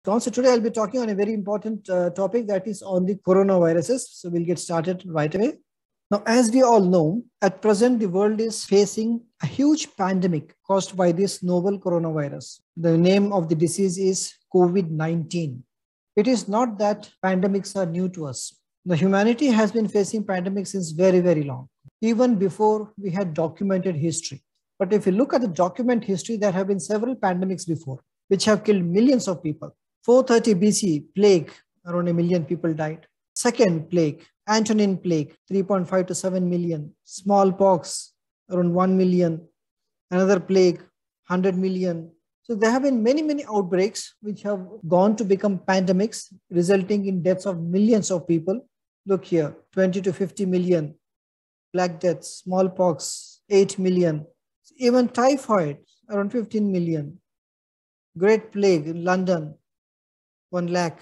So today I'll be talking on a very important topic, that is on the coronaviruses. So we'll get started right away. Now, as we all know, at present, the world is facing a huge pandemic caused by this novel coronavirus. The name of the disease is COVID-19. It is not that pandemics are new to us. The humanity has been facing pandemics since very, very long, even before we had documented history. But if you look at the document history, there have been several pandemics before, which have killed millions of people. 430 BC, plague, around 1 million people died. Second plague, Antonine plague, 3.5 to 7 million. Smallpox, around 1 million. Another plague, 100 million. So there have been many, many outbreaks which have gone to become pandemics, resulting in deaths of millions of people. Look here, 20 to 50 million. Black deaths, smallpox, 8 million. Even typhoid, around 15 million. Great plague in London, 1 lakh.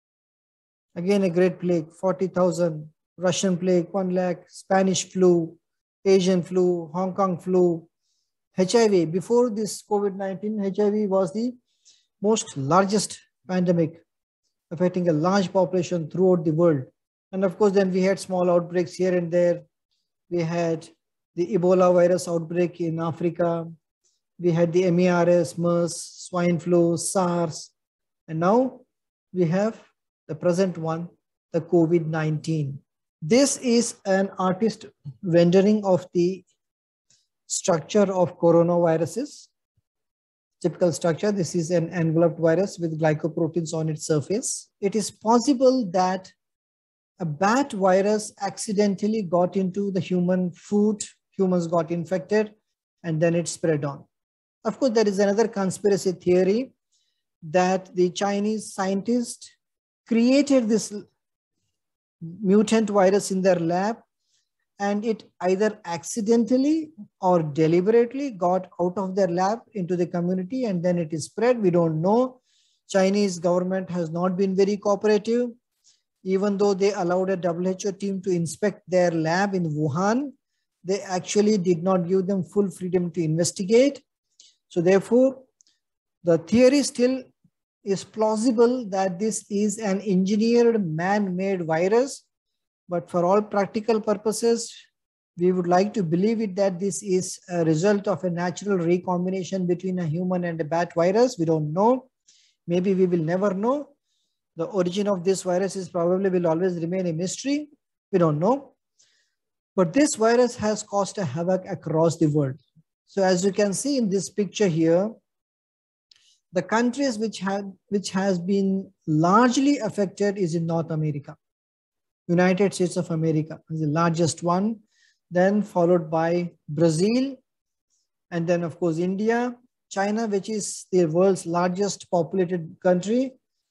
Again, a great plague, 40,000. Russian plague, 1 lakh. Spanish flu, Asian flu, Hong Kong flu. HIV, before this COVID-19, HIV was the most largest pandemic, affecting a large population throughout the world. And of course, then we had small outbreaks here and there. We had the Ebola virus outbreak in Africa. We had the MERS, MERS, swine flu, SARS. And now we have the present one, the COVID-19. This is an artist rendering of the structure of coronaviruses. Typical structure. This is an enveloped virus with glycoproteins on its surface. It is possible that a bat virus accidentally got into the human food, humans got infected, and then it spread on. Of course, there is another conspiracy theory that the Chinese scientists created this mutant virus in their lab, and it either accidentally or deliberately got out of their lab into the community, and then it is spread. We don't know. Chinese government has not been very cooperative. Even though they allowed a WHO team to inspect their lab in Wuhan, they actually did not give them full freedom to investigate. So therefore, the theory still is plausible that this is an engineered man-made virus. But for all practical purposes, we would like to believe it that this is a result of a natural recombination between a human and a bat virus. We don't know. Maybe we will never know. The origin of this virus is probably will always remain a mystery. We don't know. But this virus has caused a havoc across the world. So as you can see in this picture here, the countries which has been largely affected is in North America. United States of America is the largest one, then followed by Brazil, and then of course India, China, which is the world's largest populated country.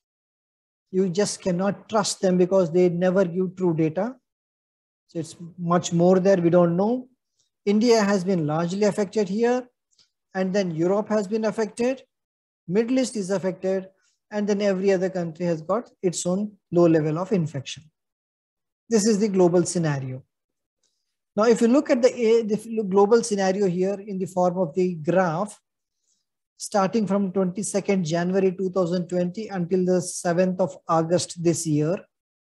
You just cannot trust them because they never give true data. So it's much more there, we don't know. India has been largely affected here, and then Europe has been affected, Middle East is affected, and then every other country has got its own low level of infection. This is the global scenario. Now, if you look at the global scenario here in the form of the graph, starting from 22nd January 2020 until the 7th of August this year,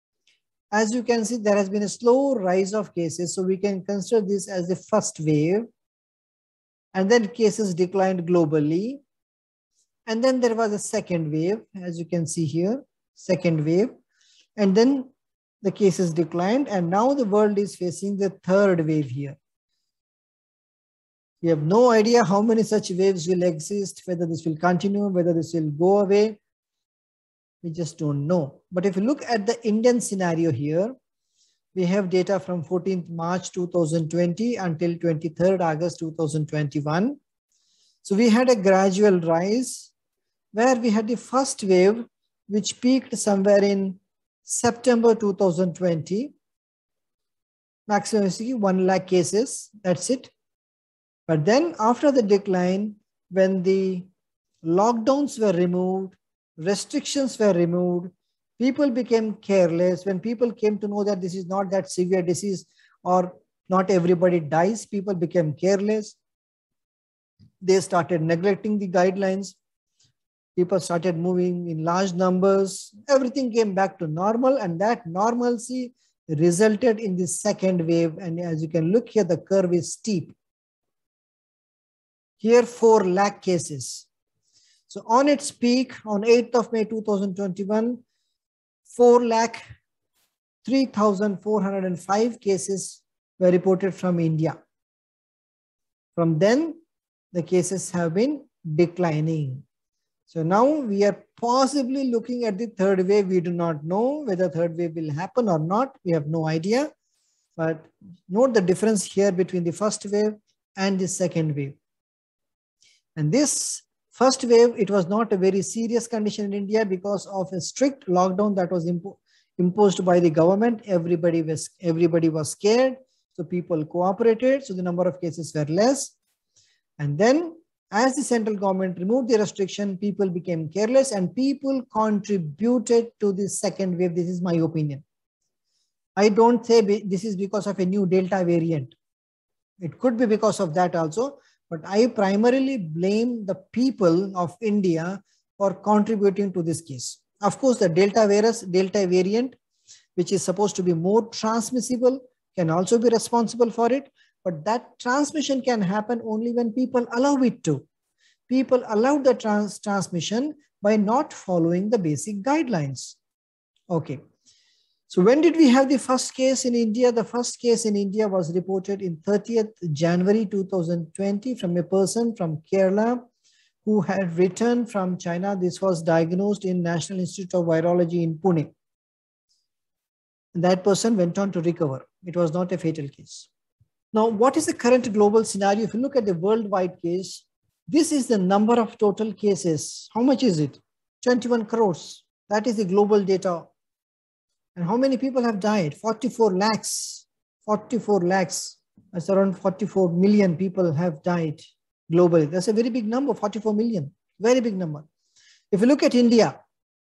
as you can see, there has been a slow rise of cases. So we can consider this as the first wave. And then cases declined globally. And then there was a second wave, as you can see here, second wave. And then the cases declined. And now the world is facing the third wave here. We have no idea how many such waves will exist, whether this will continue, whether this will go away. We just don't know. But if you look at the Indian scenario here, we have data from 14th March 2020 until 23rd August 2021. So we had a gradual rise where we had the first wave, which peaked somewhere in September 2020. Maximum 1 lakh cases, that's it. But then after the decline, when the lockdowns were removed, restrictions were removed, people became careless. When people came to know that this is not that severe disease or not everybody dies, people became careless. They started neglecting the guidelines. People started moving in large numbers. Everything came back to normal, and that normalcy resulted in the second wave. And as you can look here, the curve is steep. Here, 4 lakh cases. So on its peak, on 8th of May 2021, 4,03,405 cases were reported from India. From then, the cases have been declining. So now we are possibly looking at the third wave. We do not know whether third wave will happen or not. We have no idea. But note the difference here between the first wave and the second wave. And this first wave, it was not a very serious condition in India because of a strict lockdown that was imposed by the government. Everybody was scared. So people cooperated. So the number of cases were less. And then as the central government removed the restriction, people became careless and people contributed to the second wave. This is my opinion. I don't say this is because of a new Delta variant. It could be because of that also, but I primarily blame the people of India for contributing to this case. Of course, the Delta variant, which is supposed to be more transmissible, can also be responsible for it. But that transmission can happen only when people allow it to. People allowed the transmission by not following the basic guidelines. Okay. So when did we have the first case in India? The first case in India was reported in 30th January 2020 from a person from Kerala who had returned from China. This was diagnosed in National Institute of Virology in Pune. And that person went on to recover. It was not a fatal case. Now, what is the current global scenario? If you look at the worldwide case, this is the number of total cases. How much is it? 21 crores. That is the global data. And how many people have died? 44 lakhs. 44 lakhs. That's around 44 million people have died globally. That's a very big number, 44 million. Very big number. If you look at India,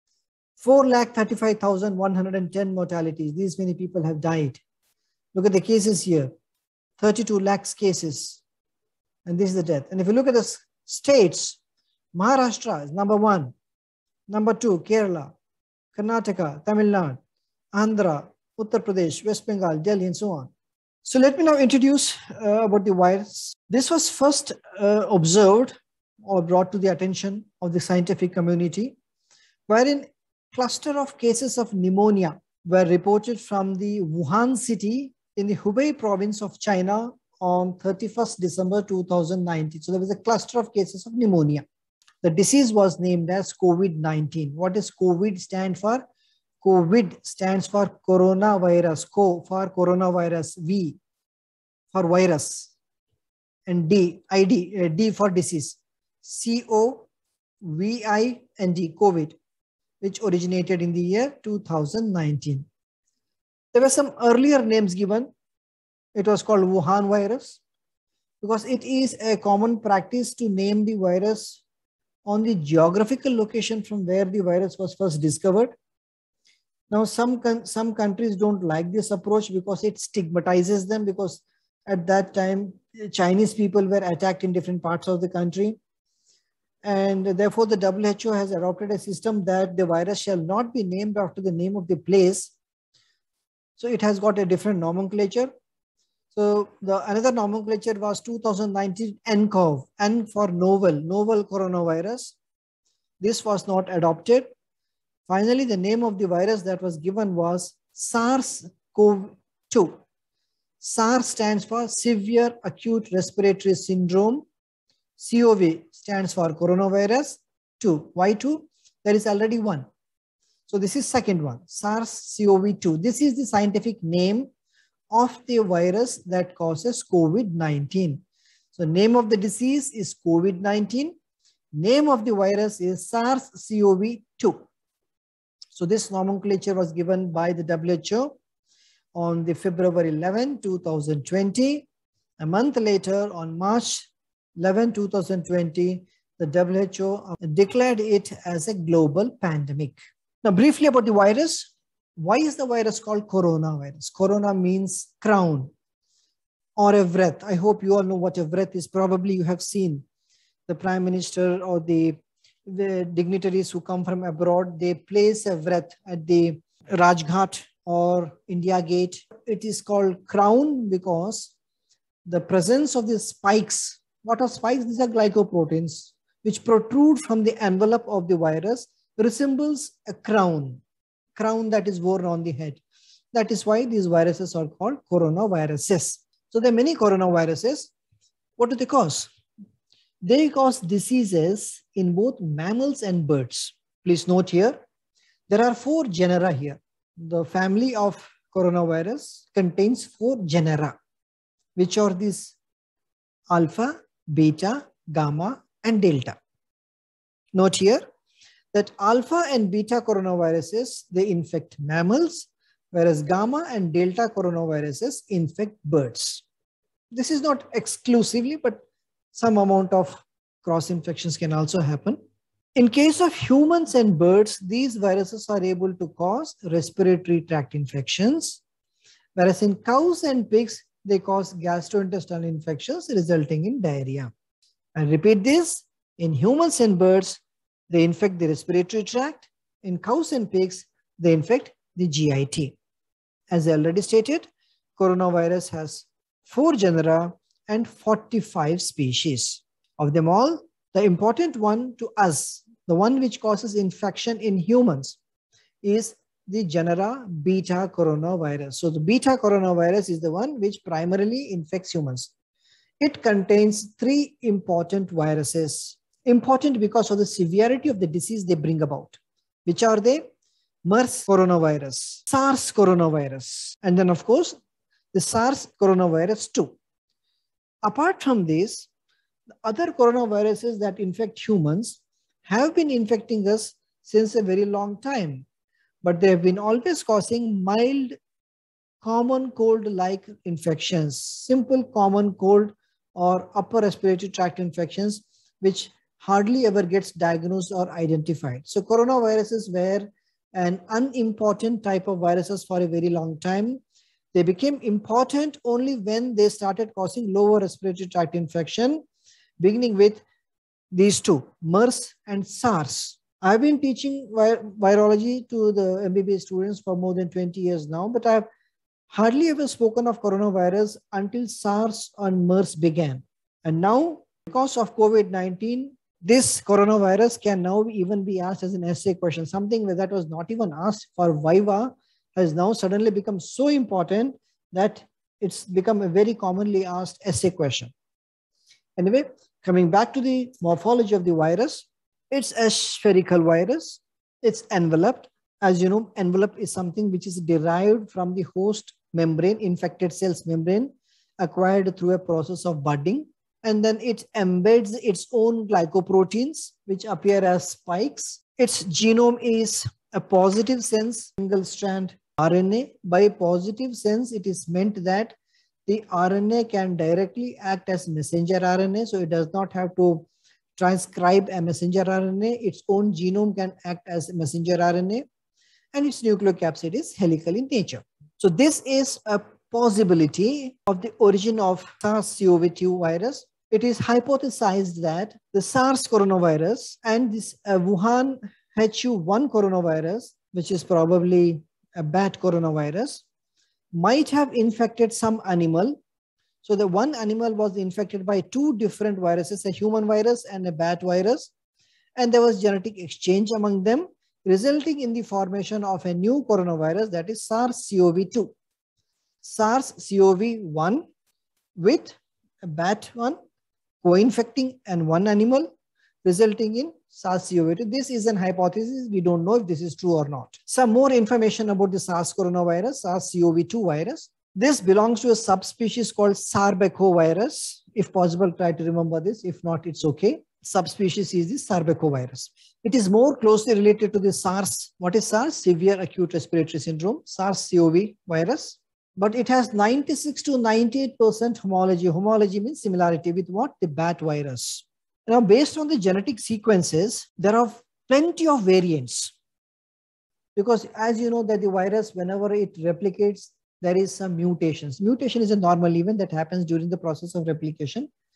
4,35,110 mortalities. These many people have died. Look at the cases here. 32 lakhs cases, and this is the death. And if you look at the states, Maharashtra is number 1, number 2, Kerala, Karnataka, Tamil Nadu, Andhra, Uttar Pradesh, West Bengal, Delhi, and so on. So let me now introduce about the virus. This was first observed or brought to the attention of the scientific community, wherein cluster of cases of pneumonia were reported from the Wuhan city in the Hubei province of China on 31st December 2019. So there was a cluster of cases of pneumonia. The disease was named as COVID-19. What does COVID stand for? COVID stands for coronavirus. Co for coronavirus, V for virus, and D for disease. COVID, COVID, which originated in the year 2019. There were some earlier names given. It was called Wuhan virus because it is a common practice to name the virus on the geographical location from where the virus was first discovered. Now, some countries don't like this approach because it stigmatizes them, because at that time, Chinese people were attacked in different parts of the country. And therefore, the WHO has adopted a system that the virus shall not be named after the name of the place. So it has got a different nomenclature. So another nomenclature was 2019 nCoV, N for novel coronavirus. This was not adopted. Finally, the name of the virus that was given was SARS CoV-2. SARS stands for Severe Acute Respiratory Syndrome. CoV stands for coronavirus. 2. Why 2? There is already one. So this is second one, SARS-CoV-2. This is the scientific name of the virus that causes COVID-19. So name of the disease is COVID-19. Name of the virus is SARS-CoV-2. So this nomenclature was given by the WHO on the February 11, 2020. A month later, on March 11, 2020, the WHO declared it as a global pandemic. Now, briefly about the virus. Why is the virus called coronavirus? Corona means crown or a wreath. I hope you all know what a wreath is. Probably you have seen the Prime Minister or the the dignitaries who come from abroad, they place a wreath at the Rajghat or India Gate. It is called crown because the presence of the spikes. What are spikes? These are glycoproteins which protrude from the envelope of the virus, resembles a crown that is worn on the head. That is why these viruses are called coronaviruses. So there are many coronaviruses. What do they cause? They cause diseases in both mammals and birds. Please note here, there are 4 genera here. The family of coronavirus contains 4 genera, which are these alpha, beta, gamma, and delta. Note here that alpha and beta coronaviruses, they infect mammals, whereas gamma and delta coronaviruses infect birds. This is not exclusively, but some amount of cross infections can also happen. In case of humans and birds, these viruses are able to cause respiratory tract infections, whereas in cows and pigs, they cause gastrointestinal infections resulting in diarrhea. I repeat this, in humans and birds, they infect the respiratory tract. In cows and pigs, they infect the GIT. As I already stated, coronavirus has 4 genera and 45 species. Of them all, the important one to us, the one which causes infection in humans, is the genera beta coronavirus. So the beta coronavirus is the one which primarily infects humans. It contains 3 important viruses, important because of the severity of the disease they bring about. Which are they? MERS coronavirus, SARS coronavirus, and then of course, the SARS coronavirus 2. Apart from this, the other coronaviruses that infect humans have been infecting us since a very long time, but they have been always causing mild common cold-like infections, simple common cold or upper respiratory tract infections, which hardly ever gets diagnosed or identified. So coronaviruses were an unimportant type of viruses for a very long time. They became important only when they started causing lower respiratory tract infection, beginning with these 2, MERS and SARS. I've been teaching virology to the MBBS students for more than 20 years now, but I've hardly ever spoken of coronavirus until SARS and MERS began. And now, because of COVID-19, this coronavirus can now even be asked as an essay question. Something that was not even asked for Viva has now suddenly become so important that it's become a very commonly asked essay question. Anyway, coming back to the morphology of the virus, it's a spherical virus. It's enveloped. As you know, envelope is something which is derived from the host membrane, infected cells membrane, acquired through a process of budding. And then it embeds its own glycoproteins, which appear as spikes. Its genome is a positive sense single-strand RNA. By positive sense, it is meant that the RNA can directly act as messenger RNA. So it does not have to transcribe a messenger RNA. Its own genome can act as messenger RNA. And its nucleocapsid is helical in nature. So this is a possibility of the origin of SARS-CoV-2 virus. It is hypothesized that the SARS coronavirus and this Wuhan HU1 coronavirus, which is probably a bat coronavirus, might have infected some animal. So the one animal was infected by 2 different viruses, a human virus and a bat virus. And there was genetic exchange among them, resulting in the formation of a new coronavirus, that is SARS-CoV-2. SARS-CoV-1 with a bat one co-infecting and one animal, resulting in SARS-CoV-2. This is an hypothesis. We don't know if this is true or not. Some more information about the SARS coronavirus, SARS-CoV-2 virus. This belongs to a subspecies called sarbecovirus. If possible, try to remember this. If not, it's okay. Subspecies is the sarbecovirus. It is more closely related to the SARS. What is SARS? Severe acute respiratory syndrome, SARS-CoV virus. But it has 96 to 98% homology. Homology means similarity with what? The bat virus. Now, based on the genetic sequences, there are plenty of variants. Because as you know that the virus, whenever it replicates, there is some mutations. Mutation is a normal event that happens during the process of replication.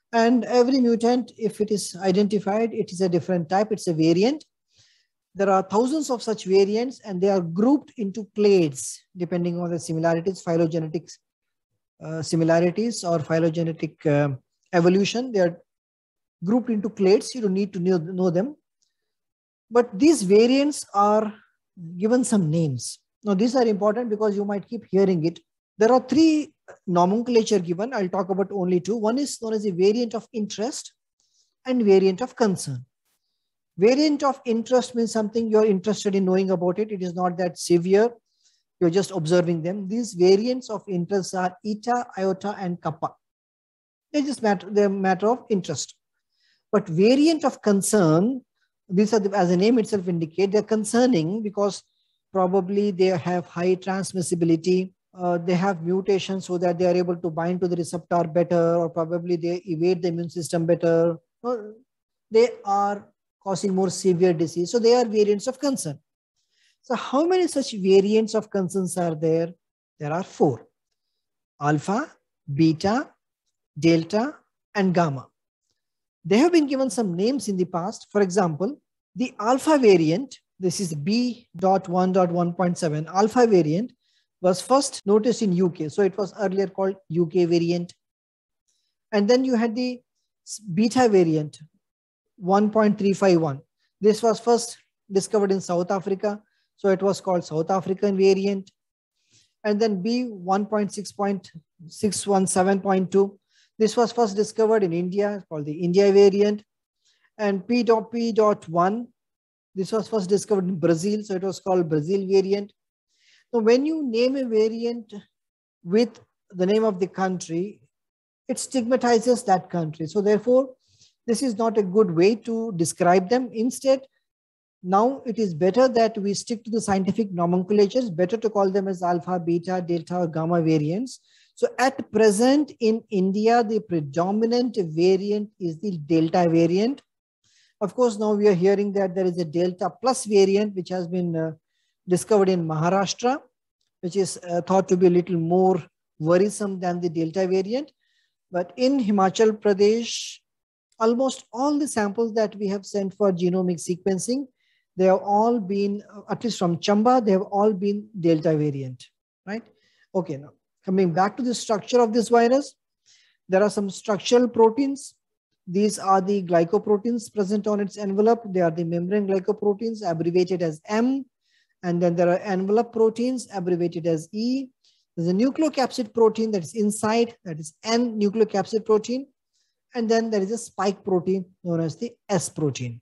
And every mutant, if it is identified, it is a different type, it's a variant. There are thousands of such variants and they are grouped into clades depending on the similarities, phylogenetic similarities or phylogenetic evolution. They are grouped into clades. You don't need to know them. But these variants are given some names. Now, these are important because you might keep hearing it. There are three nomenclature given. I'll talk about only two. One is known as a variant of interest and variant of concern. Variant of interest means something you're interested in knowing about it. It is not that severe. You're just observing them. These variants of interest are eta, iota, and kappa. They're matter of interest. But variant of concern, these are, as the name itself indicates, they're concerning because probably they have high transmissibility. They have mutations so that they are able to bind to the receptor better, or probably they evade the immune system better. Or they are causing more severe disease. So they are variants of concern. So how many such variants of concerns are there? There are 4. Alpha, beta, delta, and gamma. They have been given some names in the past. For example, the alpha variant, this is B.1.1.7, alpha variant was first noticed in UK. So it was earlier called UK variant. And then you had the beta variant, 1.351. This was first discovered in South Africa. So it was called South African variant. And then B.1.6.617.2. This was first discovered in India, called the India variant. And P.1, this was first discovered in Brazil, so it was called Brazil variant. So when you name a variant with the name of the country, it stigmatizes that country. So therefore, this is not a good way to describe them. Instead, now it is better that we stick to the scientific nomenclature. It's better to call them as alpha, beta, delta, or gamma variants. So at present in India, the predominant variant is the delta variant. Of course, now we are hearing that there is a delta plus variant, which has been discovered in Maharashtra, which is thought to be a little more worrisome than the delta variant. But in Himachal Pradesh, almost all the samples that we have sent for genomic sequencing, they have all been, at least from Chamba, they have all been delta variant, right? Okay, now coming back to the structure of this virus, there are some structural proteins. These are the glycoproteins present on its envelope. They are the membrane glycoproteins, abbreviated as M. And then there are envelope proteins, abbreviated as E. There's a nucleocapsid protein that is inside, that is N nucleocapsid protein. And then there is a spike protein known as the S protein.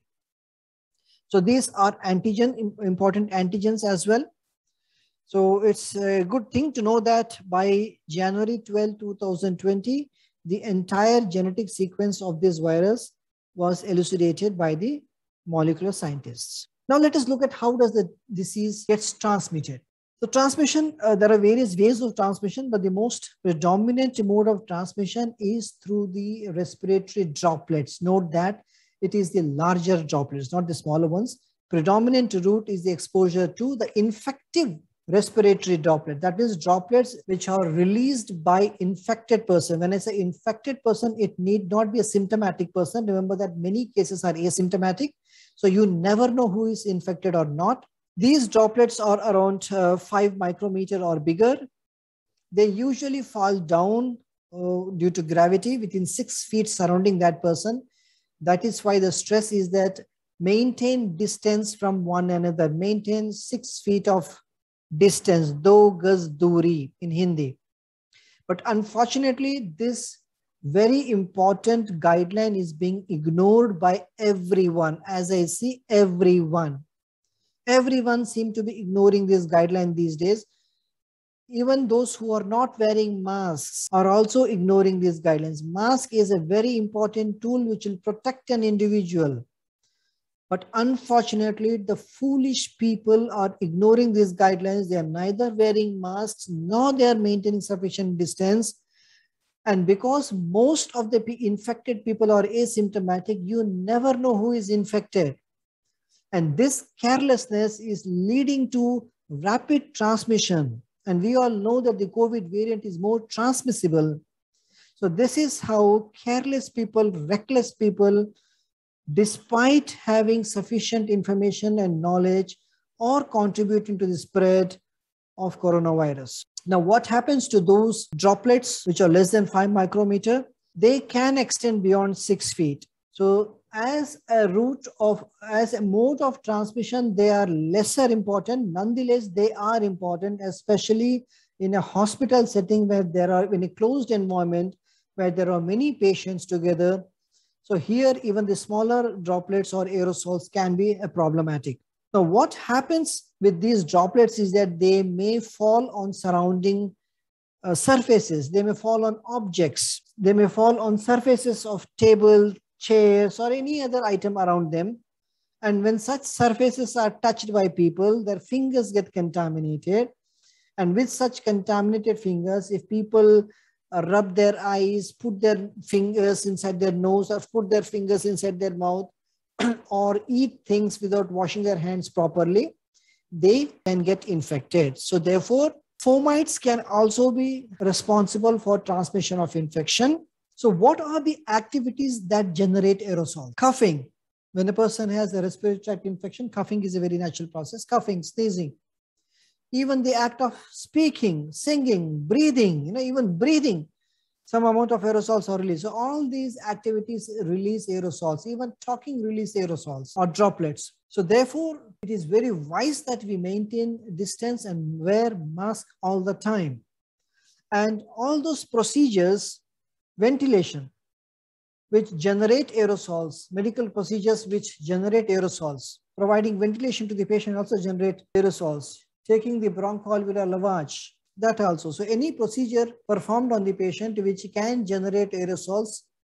So these are important antigens as well. So it's a good thing to know that by January 12, 2020, the entire genetic sequence of this virus was elucidated by the molecular scientists. Now let us look at how does the disease gets transmitted. So transmission, there are various ways of transmission, but the most predominant mode of transmission is through the respiratory droplets. Note that it is the larger droplets, not the smaller ones. Predominant route is the exposure to the infective respiratory droplet. That means droplets which are released by infected person. When I say infected person, it need not be a symptomatic person. Remember that many cases are asymptomatic. So you never know who is infected or not. These droplets are around 5 micrometer or bigger. They usually fall down due to gravity within 6 feet surrounding that person. That is why the stress is that maintain distance from one another. Maintain 6 feet of distance, do gaz duri in Hindi. But unfortunately, this very important guideline is being ignored by everyone. As I see, everyone seems to be ignoring this guideline these days. Even those who are not wearing masks are also ignoring these guidelines. Mask is a very important tool which will protect an individual. But unfortunately, the foolish people are ignoring these guidelines. They are neither wearing masks nor they are maintaining sufficient distance. And because most of the infected people are asymptomatic, you never know who is infected. And this carelessness is leading to rapid transmission. And we all know that the COVID variant is more transmissible. So this is how careless people, reckless people, despite having sufficient information and knowledge, are contributing to the spread of coronavirus. Now, what happens to those droplets which are less than 5 micrometer? They can extend beyond 6 feet. So as a mode of transmission, they are lesser important. Nonetheless, they are important, especially in a hospital setting where there are, in a closed environment where there are many patients together. So here, even the smaller droplets or aerosols can be problematic. Now, what happens with these droplets is that they may fall on surrounding surfaces. They may fall on objects. They may fall on surfaces of table, chairs, or any other item around them. And when such surfaces are touched by people, their fingers get contaminated. And with such contaminated fingers, if people rub their eyes, put their fingers inside their nose, or put their fingers inside their mouth, or eat things without washing their hands properly, they can get infected. So therefore, fomites can also be responsible for transmission of infection. So what are the activities that generate aerosol? Coughing. When a person has a respiratory tract infection, coughing is a very natural process. Coughing, sneezing. Even the act of speaking, singing, breathing, even breathing, some amount of aerosols are released. So all these activities release aerosols. Even talking release aerosols or droplets. So therefore, it is very wise that we maintain distance and wear mask all the time. And all those procedures, ventilation, which generate aerosols, medical procedures which generate aerosols, providing ventilation to the patient also generate aerosols, taking the bronchoalveolar lavage, that also. So any procedure performed on the patient which can generate aerosols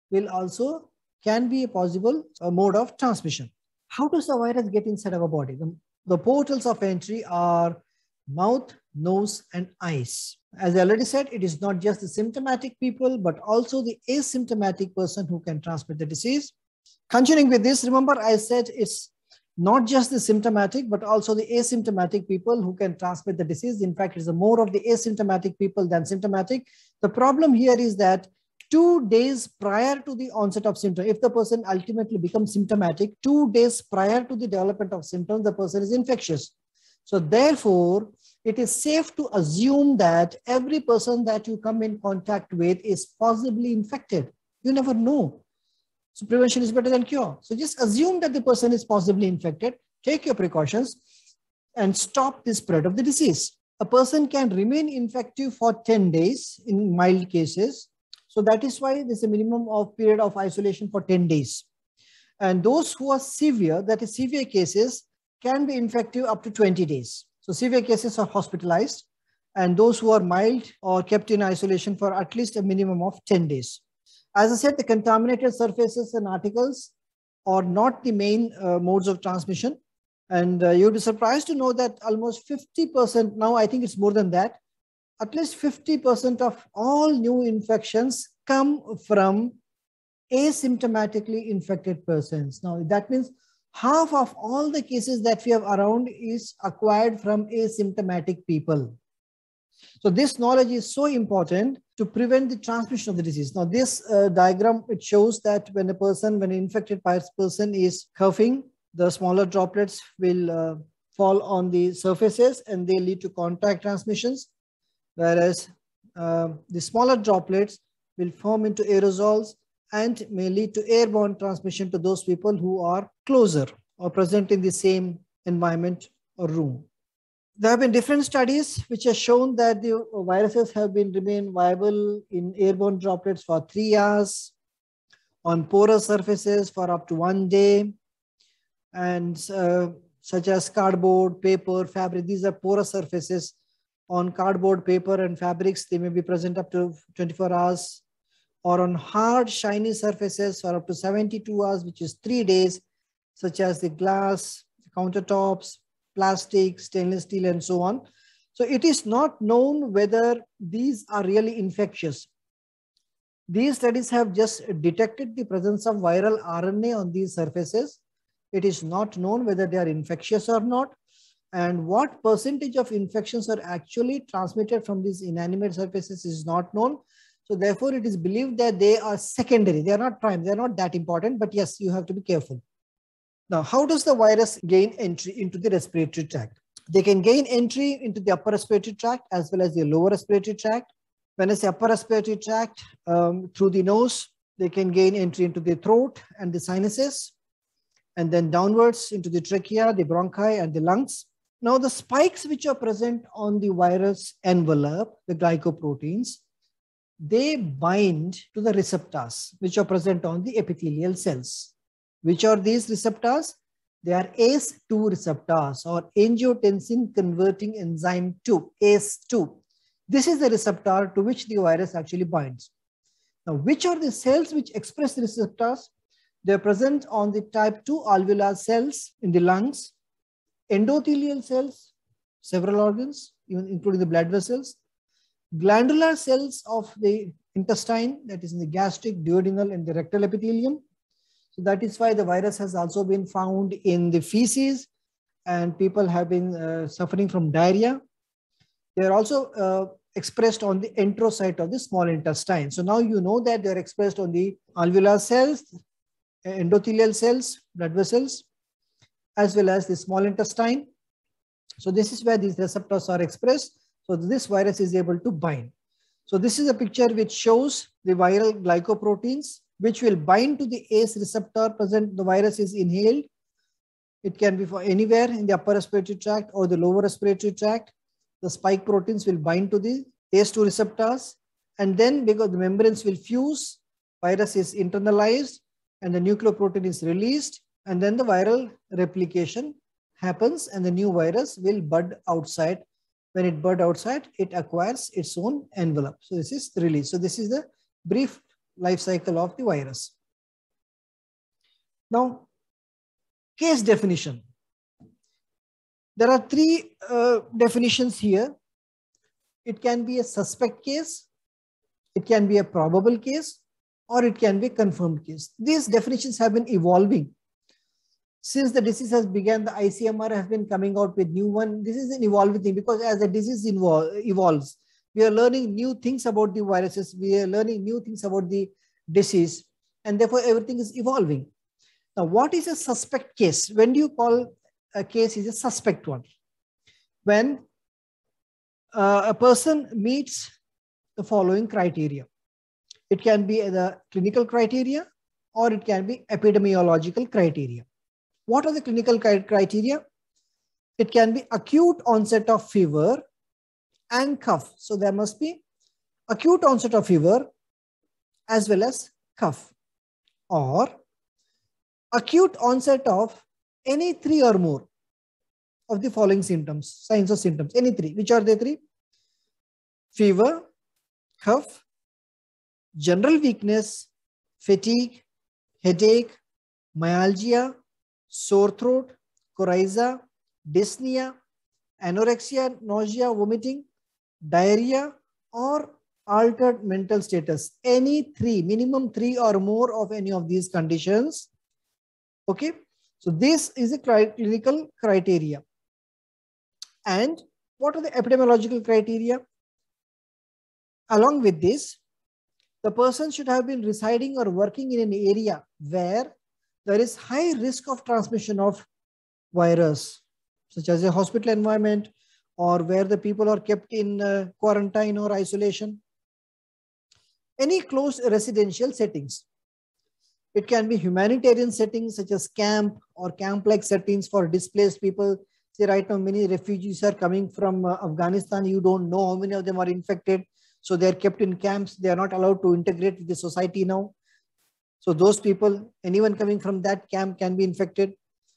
can be a possible mode of transmission. How does the virus get inside our body? The portals of entry are mouth, nose, and eyes. As I already said, it is not just the symptomatic people, but also the asymptomatic person who can transmit the disease. Continuing with this, remember I said it's not just the symptomatic, but also the asymptomatic people who can transmit the disease. In fact, it's more of the asymptomatic people than symptomatic. The problem here is that 2 days prior to the onset of symptoms, if the person ultimately becomes symptomatic, 2 days prior to the development of symptoms, the person is infectious. So therefore, it is safe to assume that every person that you come in contact with is possibly infected. You never know. So prevention is better than cure. So just assume that the person is possibly infected, take your precautions, and stop the spread of the disease. A person can remain infective for 10 days in mild cases. So that is why there's a minimum of period of isolation for 10 days. And those who are severe, that is severe cases, can be infective up to 20 days. So severe cases are hospitalized, and those who are mild are kept in isolation for at least a minimum of 10 days. As I said, the contaminated surfaces and articles are not the main modes of transmission. And you'll be surprised to know that almost 50%, now I think it's more than that, at least 50% of all new infections come from asymptomatically infected persons. Now that means half of all the cases that we have around is acquired from asymptomatic people. So this knowledge is so important to prevent the transmission of the disease. Now this diagram, it shows that when an infected person is coughing, the smaller droplets will fall on the surfaces and they lead to contact transmissions, whereas the smaller droplets will form into aerosols and may lead to airborne transmission to those people who are closer or present in the same environment or room. There have been different studies which have shown that the viruses have remained viable in airborne droplets for 3 hours, on porous surfaces for up to 1 day, and such as cardboard, paper, fabric. These are porous surfaces. On cardboard, paper, and fabrics, they may be present up to 24 hours, or on hard, shiny surfaces for up to 72 hours, which is 3 days, such as the glass, countertops, plastic, stainless steel, and so on. So it is not known whether these are really infectious. These studies have just detected the presence of viral RNA on these surfaces. It is not known whether they are infectious or not, and what percentage of infections are actually transmitted from these inanimate surfaces is not known. So therefore, it is believed that they are secondary. They are not prime. They are not that important. But yes, you have to be careful. Now, how does the virus gain entry into the respiratory tract? They can gain entry into the upper respiratory tract as well as the lower respiratory tract. When I say upper respiratory tract, through the nose, they can gain entry into the throat and the sinuses, and then downwards into the trachea, the bronchi, and the lungs. Now, the spikes which are present on the virus envelope, the glycoproteins, they bind to the receptors which are present on the epithelial cells. Which are these receptors? They are ACE2 receptors, or angiotensin converting enzyme 2, ACE2. This is the receptor to which the virus actually binds. Now, which are the cells which express the receptors? They are present on the type 2 alveolar cells in the lungs, endothelial cells, several organs, even including the blood vessels, glandular cells of the intestine, that is in the gastric, duodenal, and the rectal epithelium. So that is why the virus has also been found in the feces, and people have been suffering from diarrhea. They are also expressed on the enterocyte of the small intestine. So now you know that they are expressed on the alveolar cells, endothelial cells, blood vessels, as well as the small intestine. So this is where these receptors are expressed. So this virus is able to bind. So this is a picture which shows the viral glycoproteins, which will bind to the ACE receptor present. The virus is inhaled. It can be for anywhere in the upper respiratory tract or the lower respiratory tract. The spike proteins will bind to the ACE2 receptors, and then because the membranes will fuse, virus is internalized and the nucleoprotein is released, and then the viral replication happens and the new virus will bud outside. When it bud outside, it acquires its own envelope. So this is released. So this is the brief life cycle of the virus. Now, case definition. There are three definitions here. It can be a suspect case, it can be a probable case, or it can be a confirmed case. These definitions have been evolving. Since the disease has begun, the ICMR has been coming out with new one. This is an evolving thing because as the disease evolves, we are learning new things about the viruses. We are learning new things about the disease, and therefore everything is evolving. Now, what is a suspect case? When do you call a case is a suspect one? When a person meets the following criteria. It can be the clinical criteria or it can be epidemiological criteria. What are the clinical criteria? It can be acute onset of fever and cough. So there must be acute onset of fever as well as cough, or acute onset of any three or more of the following symptoms, signs or symptoms, any three. Which are the three? Fever, cough, general weakness, fatigue, headache, myalgia, sore throat, coryza, dyspnea, anorexia, nausea, vomiting, diarrhea, or altered mental status. Any three, minimum three or more of any of these conditions. Okay, so this is a clinical criteria. And what are the epidemiological criteria? Along with this, the person should have been residing or working in an area where there is high risk of transmission of virus, such as a hospital environment or where the people are kept in quarantine or isolation. Any closed residential settings. It can be humanitarian settings such as camp or camp-like settings for displaced people. See, right now many refugees are coming from Afghanistan. You don't know how many of them are infected. So they're kept in camps. They are not allowed to integrate with the society now. So those people, anyone coming from that camp can be infected.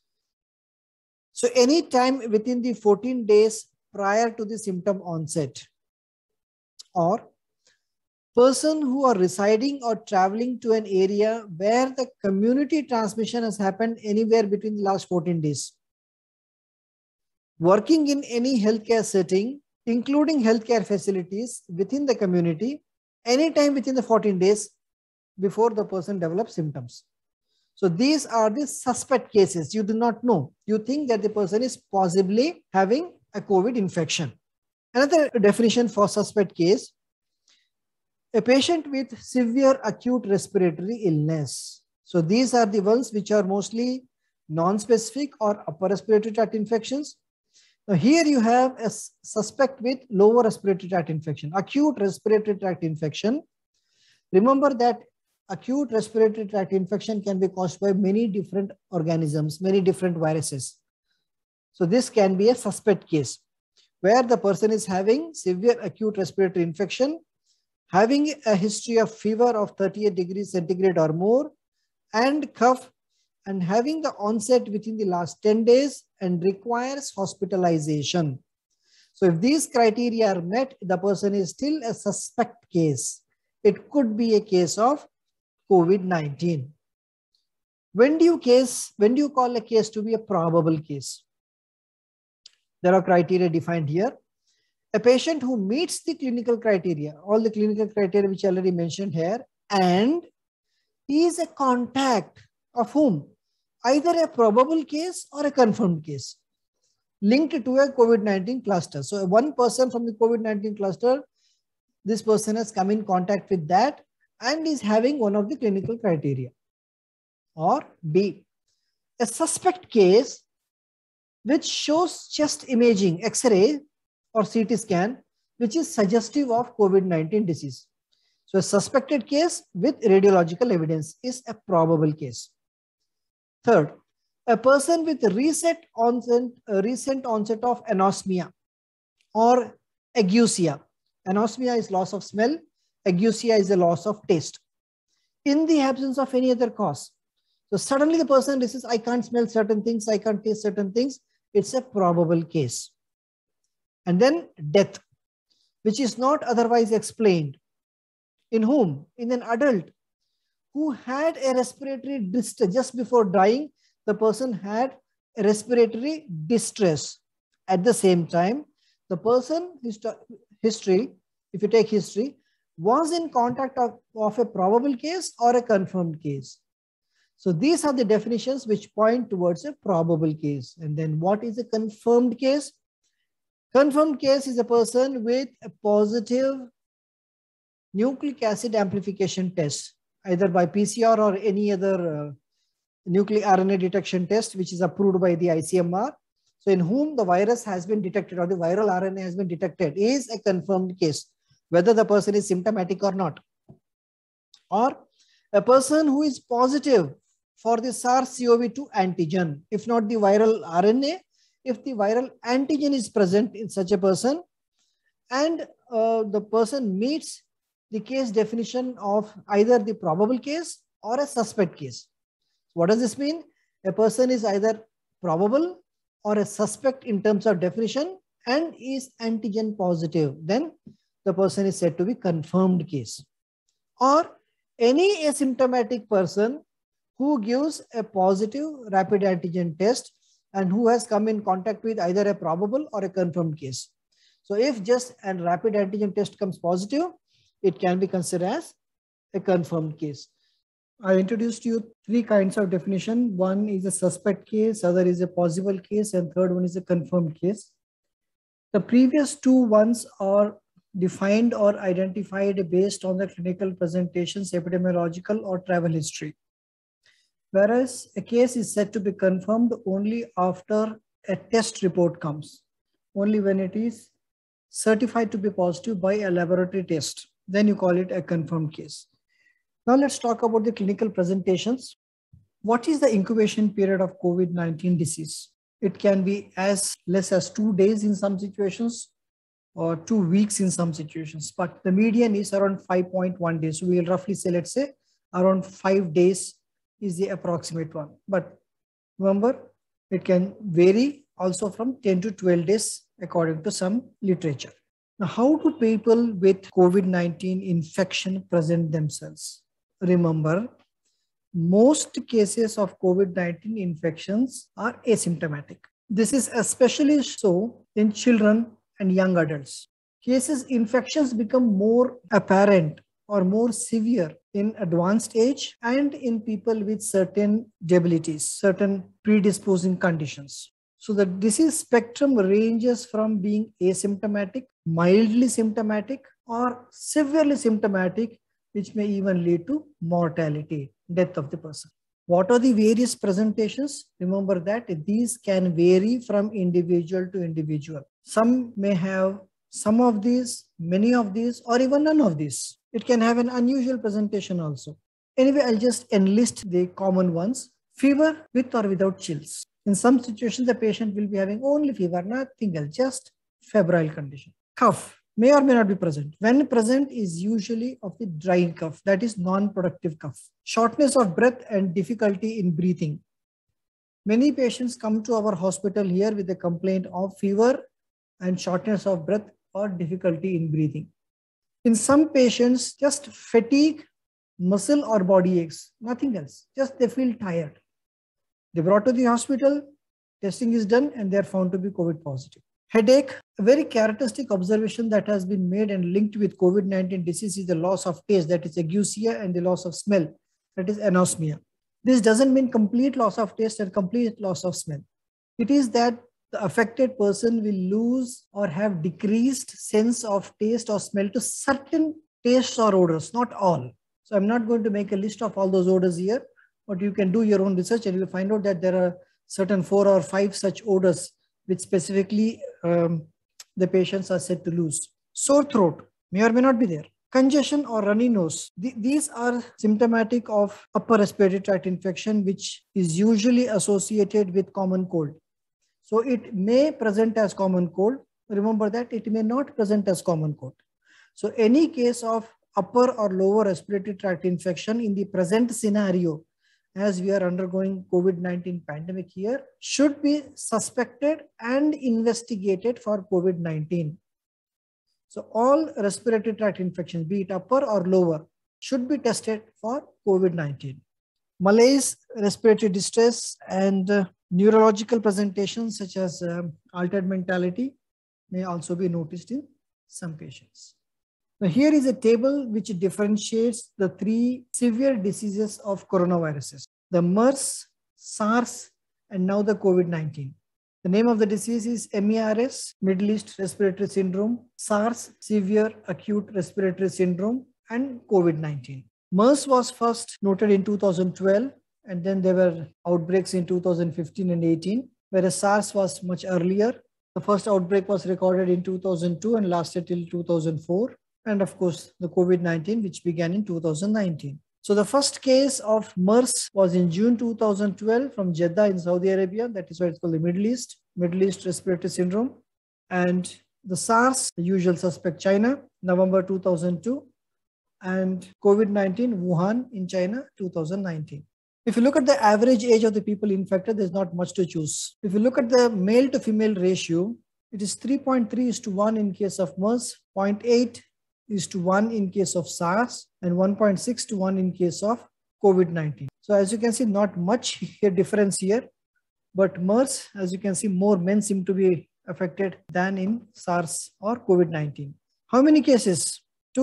So any time within the 14 days prior to the symptom onset, or person who are residing or traveling to an area where the community transmission has happened anywhere between the last 14 days. Working in any healthcare setting, including healthcare facilities within the community, anytime within the 14 days before the person develops symptoms. So these are the suspect cases. You do not know. You think that the person is possibly having a COVID infection. Another definition for suspect case. A patient with severe acute respiratory illness. So these are the ones which are mostly non-specific or upper respiratory tract infections. Now here you have a suspect with lower respiratory tract infection, acute respiratory tract infection. Remember that acute respiratory tract infection can be caused by many different organisms, many different viruses. So this can be a suspect case where the person is having severe acute respiratory infection, having a history of fever of 38 degrees centigrade or more, and cough, and having the onset within the last 10 days and requires hospitalization. So if these criteria are met, the person is still a suspect case. It could be a case of COVID-19. When do you call a case to be a probable case? There are criteria defined here. A patient who meets the clinical criteria, all the clinical criteria which I already mentioned here, and is a contact of whom? Either a probable case or a confirmed case linked to a COVID-19 cluster. So one person from the COVID-19 cluster, this person has come in contact with that and is having one of the clinical criteria. Or B, a suspect case which shows chest imaging, X-ray or CT scan, which is suggestive of COVID-19 disease. So a suspected case with radiological evidence is a probable case. Third, a person with recent onset of anosmia or ageusia. Anosmia is loss of smell. Ageusia is a loss of taste. In the absence of any other cause. So suddenly the person says, I can't smell certain things, I can't taste certain things. It's a probable case. And then death, which is not otherwise explained. In whom? In an adult who had a respiratory distress. Just before dying, the person had a respiratory distress. At the same time, the person, history, if you take history, was in contact of a probable case or a confirmed case. So these are the definitions which point towards a probable case. And then what is a confirmed case? Confirmed case is a person with a positive nucleic acid amplification test, either by PCR or any other nucleic RNA detection test, which is approved by the ICMR. So in whom the virus has been detected or the viral RNA has been detected is a confirmed case, whether the person is symptomatic or not. Or a person who is positive for the SARS CoV-2 antigen, if not the viral RNA, if the viral antigen is present in such a person and the person meets the case definition of either the probable case or a suspect case. What does this mean? A person is either probable or a suspect in terms of definition and is antigen positive. Then the person is said to be confirmed case. Or any asymptomatic person who gives a positive rapid antigen test and who has come in contact with either a probable or a confirmed case. So if just a rapid antigen test comes positive, it can be considered as a confirmed case. I introduced you three kinds of definition. One is a suspect case, other is a possible case, and third one is a confirmed case. The previous two ones are defined or identified based on the clinical presentations, epidemiological or travel history. Whereas a case is said to be confirmed only after a test report comes, only when it is certified to be positive by a laboratory test. Then you call it a confirmed case. Now let's talk about the clinical presentations. What is the incubation period of COVID-19 disease? It can be as less as 2 days in some situations or 2 weeks in some situations, but the median is around 5.1 days. So we will roughly say, let's say around 5 days is the approximate one. But remember, it can vary also from 10 to 12 days according to some literature. Now, how do people with COVID-19 infection present themselves? Remember, most cases of COVID-19 infections are asymptomatic. This is especially so in children and young adults. Infections become more apparent or more severe in advanced age and in people with certain debilities, certain predisposing conditions. So the disease spectrum ranges from being asymptomatic, mildly symptomatic, or severely symptomatic, which may even lead to mortality, death of the person. What are the various presentations? Remember that these can vary from individual to individual. Some may have some of these, many of these, or even none of these. It can have an unusual presentation also. Anyway, I'll just enlist the common ones. Fever with or without chills. In some situations, the patient will be having only fever, nothing else, just febrile condition. Cough may or may not be present. When present is usually of the dry cough, that is non-productive cough. Shortness of breath and difficulty in breathing. Many patients come to our hospital here with a complaint of fever and shortness of breath or difficulty in breathing. In some patients, just fatigue, muscle or body aches, nothing else, just they feel tired. They brought to the hospital, testing is done, and they're found to be COVID positive. Headache, a very characteristic observation that has been made and linked with COVID-19 disease is the loss of taste, that is ageusia, and the loss of smell, that is anosmia. This doesn't mean complete loss of taste and complete loss of smell. It is that the affected person will lose or have decreased sense of taste or smell to certain tastes or odors, not all. So I'm not going to make a list of all those odors here, but you can do your own research and you will find out that there are certain 4 or 5 such odors which specifically the patients are said to lose. Sore throat may or may not be there. Congestion or runny nose. These are symptomatic of upper respiratory tract infection, which is usually associated with common cold. So it may present as common cold. Remember that it may not present as common cold. So any case of upper or lower respiratory tract infection in the present scenario, as we are undergoing COVID-19 pandemic here, should be suspected and investigated for COVID-19. So all respiratory tract infections, be it upper or lower, should be tested for COVID-19. Malaise, respiratory distress, and neurological presentations such as altered mentality may also be noticed in some patients. Now here is a table which differentiates the 3 severe diseases of coronaviruses: the MERS, SARS, and now the COVID-19. The name of the disease is MERS, Middle East Respiratory Syndrome, SARS, Severe Acute Respiratory Syndrome, and COVID-19. MERS was first noted in 2012, and then there were outbreaks in 2015 and 18, whereas SARS was much earlier. The first outbreak was recorded in 2002 and lasted till 2004. And of course, the COVID-19, which began in 2019. So the first case of MERS was in June 2012 from Jeddah in Saudi Arabia. That is why it's called the Middle East Respiratory Syndrome. And the SARS, the usual suspect, China, November 2002. And COVID-19, Wuhan in China, 2019. If you look at the average age of the people infected, there's not much to choose. If you look at the male to female ratio, it is 3.3:1 in case of MERS, 0.8:1 in case of SARS, and 1.6:1 in case of COVID-19. So as you can see, not much difference here, but MERS, as you can see, more men seem to be affected than in SARS or COVID-19. How many cases?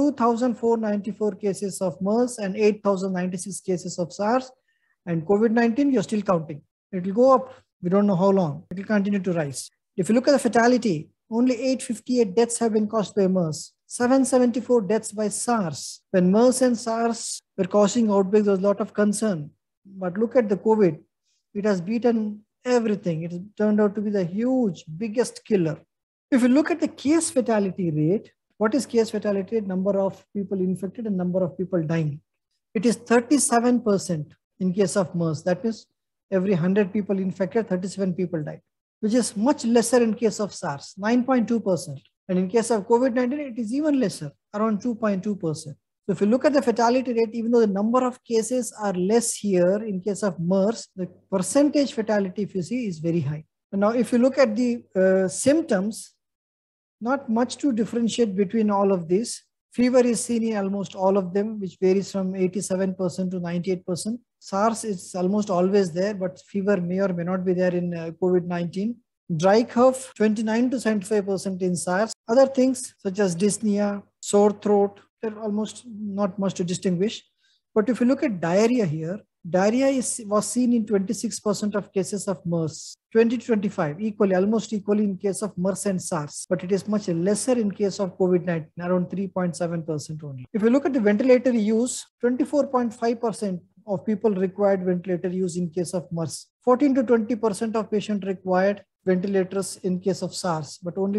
2,494 cases of MERS and 8,096 cases of SARS, and COVID-19, you're still counting. It will go up. We don't know how long. It will continue to rise. If you look at the fatality, only 858 deaths have been caused by MERS. 774 deaths by SARS. When MERS and SARS were causing outbreaks, there was a lot of concern. But look at the COVID. It has beaten everything. It turned out to be the huge, biggest killer. If you look at the case fatality rate, what is case fatality rate? Number of people infected and number of people dying. It is 37% in case of MERS. That means every 100 people infected, 37 people died, which is much lesser in case of SARS, 9.2%. And in case of COVID-19, it is even lesser, around 2.2%. So if you look at the fatality rate, even though the number of cases are less here in case of MERS, the percentage fatality, if you see, is very high. And now, if you look at the symptoms, not much to differentiate between all of these. Fever is seen in almost all of them, which varies from 87% to 98%. SARS is almost always there, but fever may or may not be there in COVID-19. Dry cough, 29 to 75% in SARS. Other things such as dyspnea, sore throat, they're almost not much to distinguish. But if you look at diarrhea here, was seen in 26% of cases of MERS. 20 to 25, equally, almost equally in case of MERS and SARS, but it is much lesser in case of COVID-19, around 3.7% only. If you look at the ventilator use, 24.5% of people required ventilator use in case of MERS. 14 to 20% of patients required ventilators in case of SARS, but only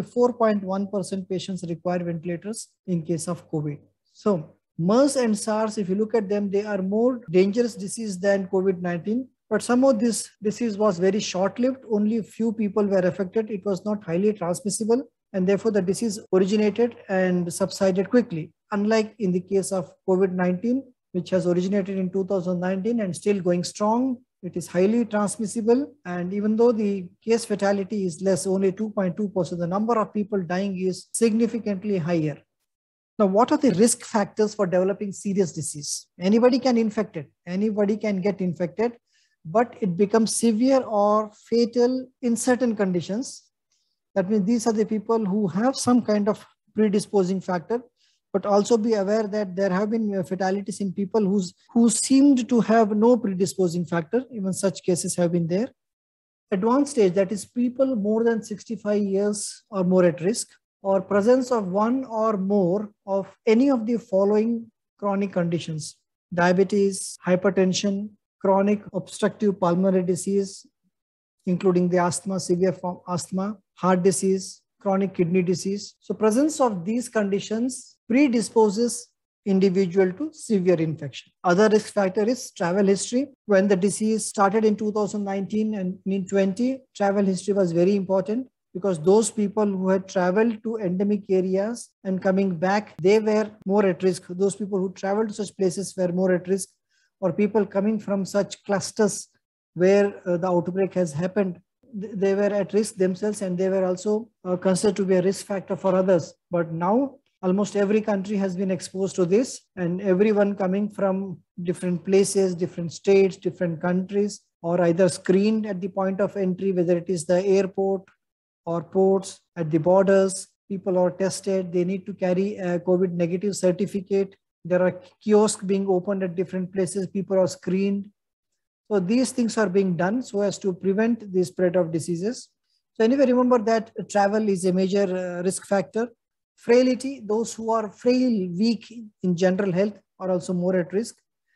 4.1% patients require ventilators in case of COVID. So MERS and SARS, if you look at them, they are more dangerous disease than COVID-19. But somehow this disease was very short-lived. Only a few people were affected. It was not highly transmissible, and therefore the disease originated and subsided quickly. Unlike in the case of COVID-19, which has originated in 2019 and still going strong. It is highly transmissible. And even though the case fatality is less, only 2.2%, the number of people dying is significantly higher. Now, what are the risk factors for developing serious disease? Anybody can infect it. Anybody can get infected, but it becomes severe or fatal in certain conditions. That means these are the people who have some kind of predisposing factor, but also be aware that there have been fatalities in people who seemed to have no predisposing factor. Even such cases have been there. Advanced stage, that is people more than 65 years or more at risk, or presence of one or more of any of the following chronic conditions: diabetes, hypertension, chronic obstructive pulmonary disease, including the asthma, severe form asthma, heart disease, chronic kidney disease. So presence of these conditions predisposes individual to severe infection. Other risk factor is travel history. When the disease started in 2019 and in 20, travel history was very important, because those people who had traveled to endemic areas and coming back, they were more at risk. Those people who traveled to such places were more at risk, or people coming from such clusters where the outbreak has happened, they were at risk themselves, and they were also considered to be a risk factor for others. But now almost every country has been exposed to this, and everyone coming from different places, different states, different countries, or either screened at the point of entry, whether it is the airport or ports, at the borders, people are tested. They need to carry a COVID negative certificate. There are kiosks being opened at different places. People are screened. So these things are being done so as to prevent the spread of diseases. So anyway, remember that travel is a major risk factor. Frailty, those who are frail, weak in general health are also more at risk.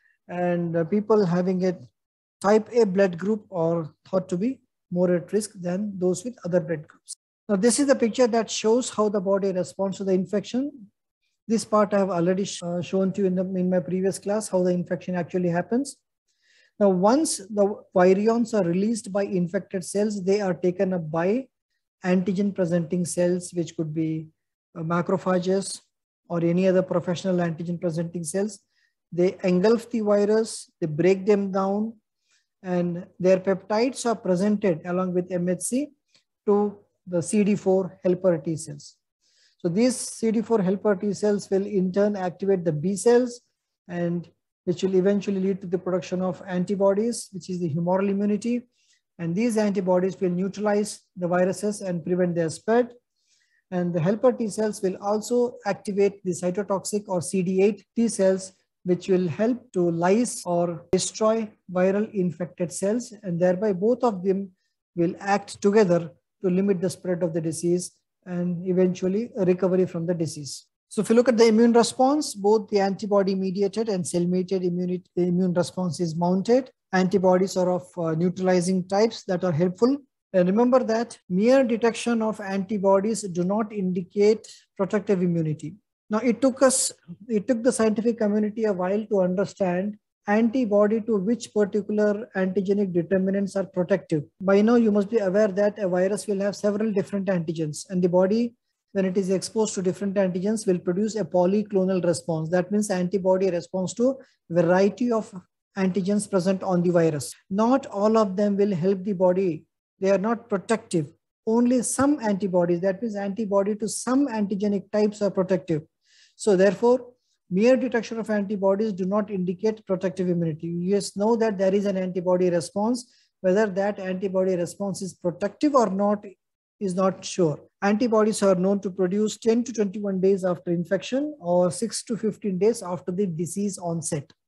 And people having a type A blood group are thought to be more at risk than those with other blood groups. Now, this is the picture that shows how the body responds to the infection. This part I have already shown to you in my previous class, how the infection actually happens. Now, once the virions are released by infected cells, they are taken up by antigen presenting cells, which could be macrophages or any other professional antigen presenting cells. They engulf the virus, they break them down, and their peptides are presented along with MHC to the CD4 helper T cells. So these CD4 helper T cells will in turn activate the B cells, and which will eventually lead to the production of antibodies, which is the humoral immunity. And these antibodies will neutralize the viruses and prevent their spread. And the helper T cells will also activate the cytotoxic or CD8 T cells, which will help to lyse or destroy viral infected cells. And thereby both of them will act together to limit the spread of the disease and eventually a recovery from the disease. So if you look at the immune response, both the antibody mediated and cell mediated immune response is mounted. Antibodies are of neutralizing types that are helpful. And remember that mere detection of antibodies do not indicate protective immunity. Now, it took the scientific community a while to understand antibody to which particular antigenic determinants are protective. By now, you must be aware that a virus will have several different antigens, and the body, when it is exposed to different antigens, will produce a polyclonal response. That means antibody responds to a variety of antigens present on the virus. Not all of them will help the body. They are not protective. Only some antibodies, that means antibody to some antigenic types, are protective. So therefore, mere detection of antibodies do not indicate protective immunity. You just know that there is an antibody response. Whether that antibody response is protective or not is not sure. Antibodies are known to produce 10 to 21 days after infection or 6 to 15 days after the disease onset.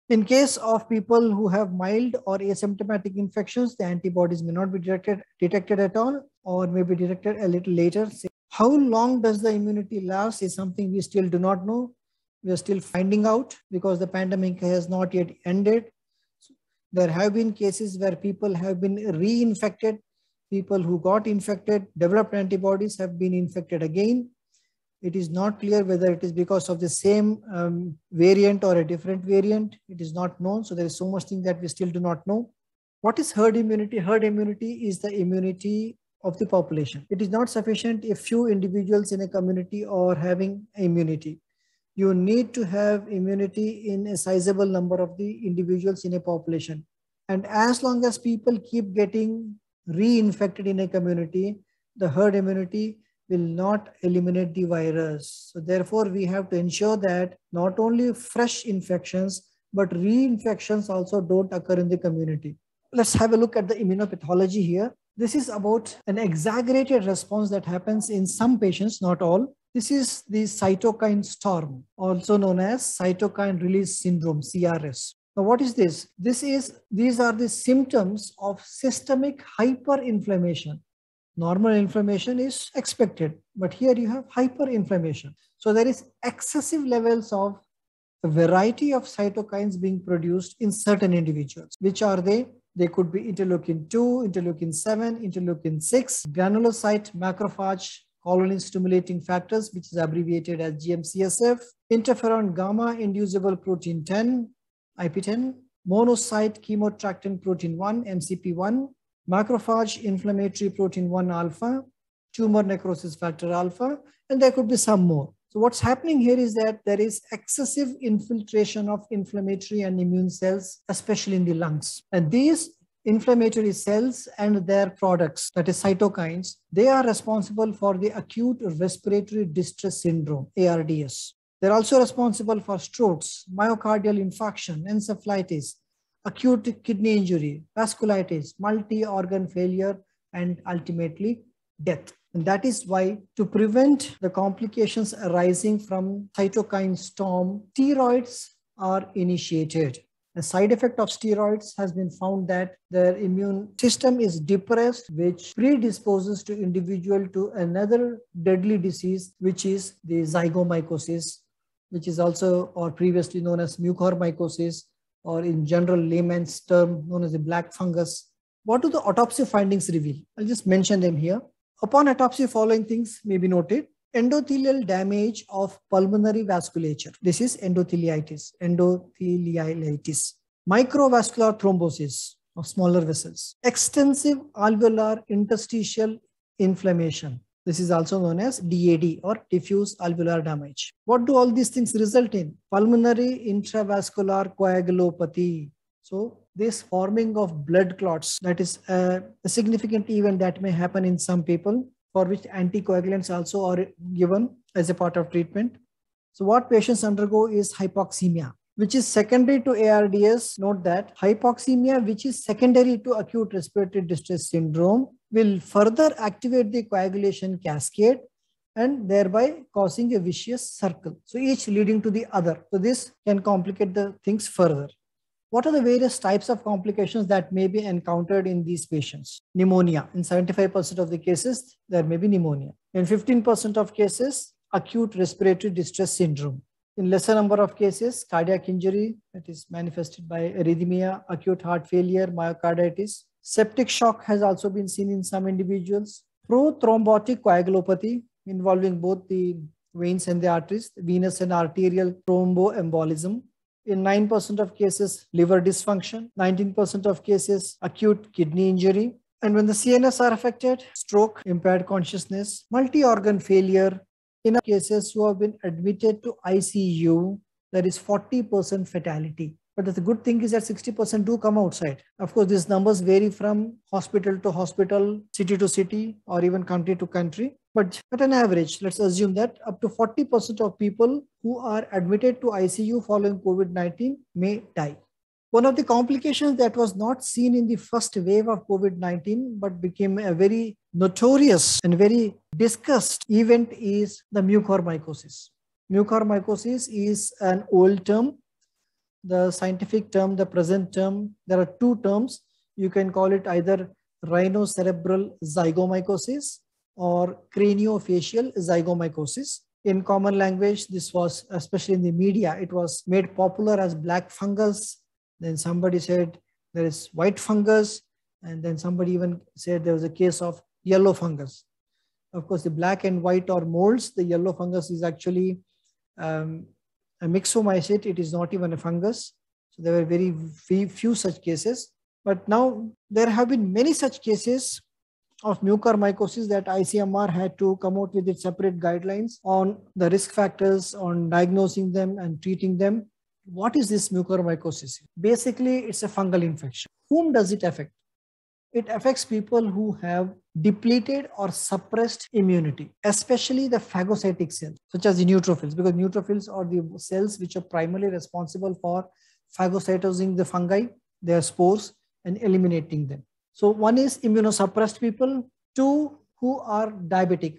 In case of people who have mild or asymptomatic infections, the antibodies may not be detected at all, or may be detected a little later. How long does the immunity last is something we still do not know. We are still finding out because the pandemic has not yet ended. There have been cases where people have been reinfected. People who got infected, developed antibodies, have been infected again. It is not clear whether it is because of the same variant or a different variant. It is not known. So there is so much thing that we still do not know. What is herd immunity? Herd immunity is the immunity of the population. It is not sufficient if few individuals in a community are having immunity. You need to have immunity in a sizable number of the individuals in a population. And as long as people keep getting reinfected in a community, the herd immunity will not eliminate the virus. So therefore, we have to ensure that not only fresh infections, but reinfections also don't occur in the community. Let's have a look at the immunopathology here. This is about an exaggerated response that happens in some patients, not all. This is the cytokine storm, also known as cytokine release syndrome, CRS. Now, what is this? These are the symptoms of systemic hyperinflammation. Normal inflammation is expected, but here you have hyperinflammation. So there is excessive levels of a variety of cytokines being produced in certain individuals. Which are they? They could be interleukin 2, interleukin 7, interleukin 6, granulocyte, macrophage, colony stimulating factors, which is abbreviated as GM-CSF, interferon gamma inducible protein 10, IP10, monocyte chemotactin protein 1, MCP1, macrophage inflammatory protein 1 alpha, tumor necrosis factor alpha, and there could be some more. So what's happening here is that there is excessive infiltration of inflammatory and immune cells, especially in the lungs. And these inflammatory cells and their products, that is cytokines, they are responsible for the acute respiratory distress syndrome, ARDS. They're also responsible for strokes, myocardial infarction, encephalitis, acute kidney injury, vasculitis, multi-organ failure, and ultimately death. And that is why, to prevent the complications arising from cytokine storm, steroids are initiated. A side effect of steroids has been found that their immune system is depressed, which predisposes the individual to another deadly disease, which is the zygomycosis, which is also or previously known as mucormycosis, or in general layman's term known as the black fungus. What do the autopsy findings reveal? I'll just mention them here. Upon autopsy, following things may be noted. Endothelial damage of pulmonary vasculature. This is endotheliitis. Microvascular thrombosis of smaller vessels. Extensive alveolar interstitial inflammation. This is also known as DAD, or diffuse alveolar damage. What do all these things result in? Pulmonary intravascular coagulopathy. So this forming of blood clots, that is a significant event that may happen in some people, for which anticoagulants also are given as a part of treatment. So what patients undergo is hypoxemia, which is secondary to ARDS. Note that hypoxemia, which is secondary to acute respiratory distress syndrome, will further activate the coagulation cascade and thereby causing a vicious circle. So each leading to the other. So this can complicate the things further. What are the various types of complications that may be encountered in these patients? Pneumonia. In 75% of the cases, there may be pneumonia. In 15% of cases, acute respiratory distress syndrome. In lesser number of cases, cardiac injury, that is manifested by arrhythmia, acute heart failure, myocarditis. Septic shock has also been seen in some individuals. Prothrombotic coagulopathy, involving both the veins and the arteries, venous and arterial thromboembolism. In 9% of cases, liver dysfunction. 19% of cases, acute kidney injury. And when the CNS are affected, stroke, impaired consciousness, multi-organ failure. In cases who have been admitted to ICU, there is 40% fatality. But the good thing is that 60% do come outside. Of course, these numbers vary from hospital to hospital, city to city, or even country to country. But at an average, let's assume that up to 40% of people who are admitted to ICU following COVID-19 may die. One of the complications that was not seen in the first wave of COVID-19, but became a very notorious and very discussed event is the mucormycosis. Mucormycosis is an old term. the scientific term, the present term, there are two terms. You can call it either rhinocerebral zygomycosis or craniofacial zygomycosis. In common language, this was, especially in the media, it was made popular as black fungus. Then somebody said there is white fungus. And then somebody even said there was a case of yellow fungus. Of course, the black and white are molds. The yellow fungus is actually a myxomycete. It is not even a fungus. So there were very few such cases. But now there have been many such cases of mucormycosis that ICMR had to come out with its separate guidelines on the risk factors, on diagnosing them and treating them. What is this mucormycosis? Basically, it's a fungal infection. Whom does it affect? It affects people who have depleted or suppressed immunity, especially the phagocytic cells, such as the neutrophils, because neutrophils are the cells which are primarily responsible for phagocytosing the fungi, their spores, and eliminating them. So one is immunosuppressed people, two who are diabetic,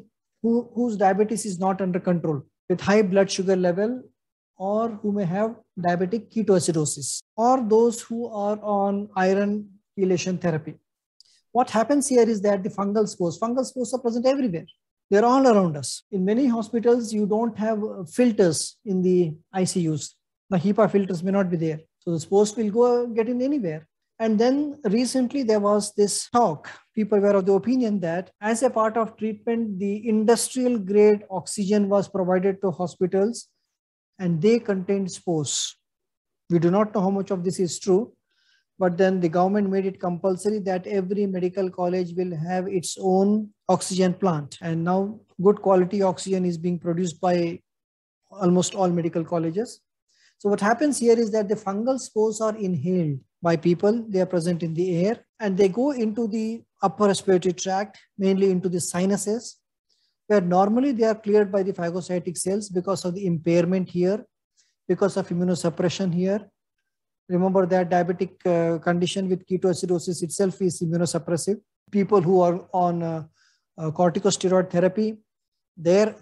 whose diabetes is not under control, with high blood sugar level, or who may have diabetic ketoacidosis, or those who are on iron chelation therapy. What happens here is that the fungal spores are present everywhere. They're all around us. In many hospitals, you don't have filters in the ICUs. The HEPA filters may not be there. So the spores will get in anywhere. And then recently there was this talk. People were of the opinion that as a part of treatment, the industrial grade oxygen was provided to hospitals and they contained spores. We do not know how much of this is true. But then the government made it compulsory that every medical college will have its own oxygen plant. And now good quality oxygen is being produced by almost all medical colleges. So what happens here is that the fungal spores are inhaled by people. They are present in the air and they go into the upper respiratory tract, mainly into the sinuses, where normally they are cleared by the phagocytic cells because of the impairment here, because of immunosuppression here. Remember that diabetic condition with ketoacidosis itself is immunosuppressive. People who are on corticosteroid therapy, their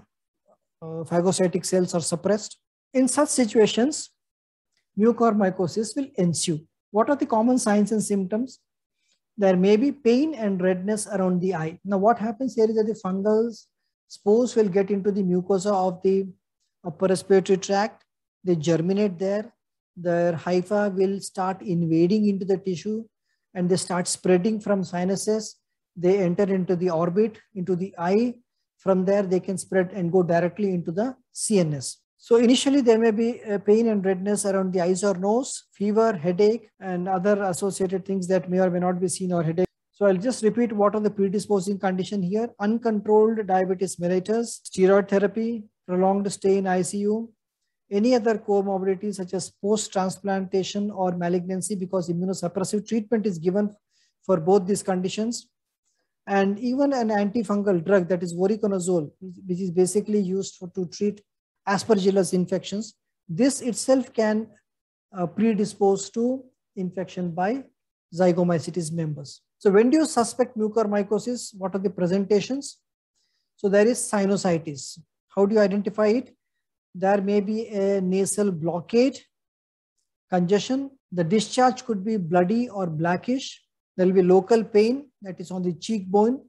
phagocytic cells are suppressed. In such situations, mucormycosis will ensue. What are the common signs and symptoms? There may be pain and redness around the eye. Now, what happens here is that the fungal spores will get into the mucosa of the upper respiratory tract. They germinate there. Their hypha will start invading into the tissue and they start spreading from sinuses. They enter into the orbit, into the eye. From there, they can spread and go directly into the CNS. So initially, there may be pain and redness around the eyes or nose, fever, headache, and other associated things that may or may not be seen or headache. So I'll just repeat what are the predisposing condition here. Uncontrolled diabetes mellitus, steroid therapy, prolonged stay in ICU, any other comorbidities such as post-transplantation or malignancy, because immunosuppressive treatment is given for both these conditions. And even an antifungal drug, that is voriconazole, which is basically used to treat aspergillus infections. This itself can predispose to infection by zygomycetes members. So when do you suspect mucormycosis? What are the presentations? So there is sinusitis. How do you identify it? There may be a nasal blockade, congestion. The discharge could be bloody or blackish. There will be local pain, that is on the cheekbone.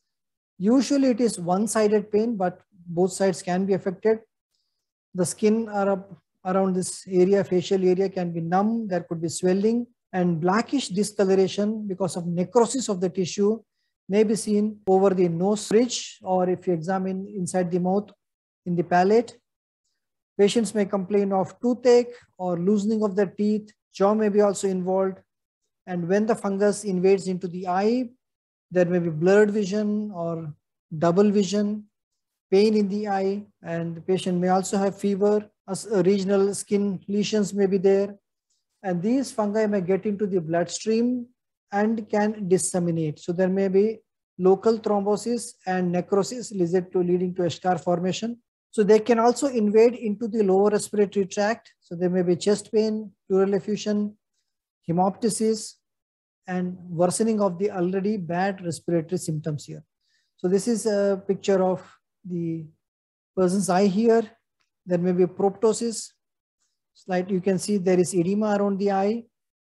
Usually it is one-sided pain, but both sides can be affected. The skin around this area, facial area, can be numb. There could be swelling and blackish discoloration because of necrosis of the tissue may be seen over the nose ridge, or if you examine inside the mouth in the palate. Patients may complain of toothache or loosening of the teeth. Jaw may be also involved. And when the fungus invades into the eye, there may be blurred vision or double vision, pain in the eye, and the patient may also have fever. Regional skin lesions may be there. And these fungi may get into the bloodstream and can disseminate. So there may be local thrombosis and necrosis leading to a scar formation. So they can also invade into the lower respiratory tract. So there may be chest pain, pleural effusion, hemoptysis, and worsening of the already bad respiratory symptoms here. So this is a picture of the person's eye here. There may be proptosis. Slide, you can see there is edema around the eye.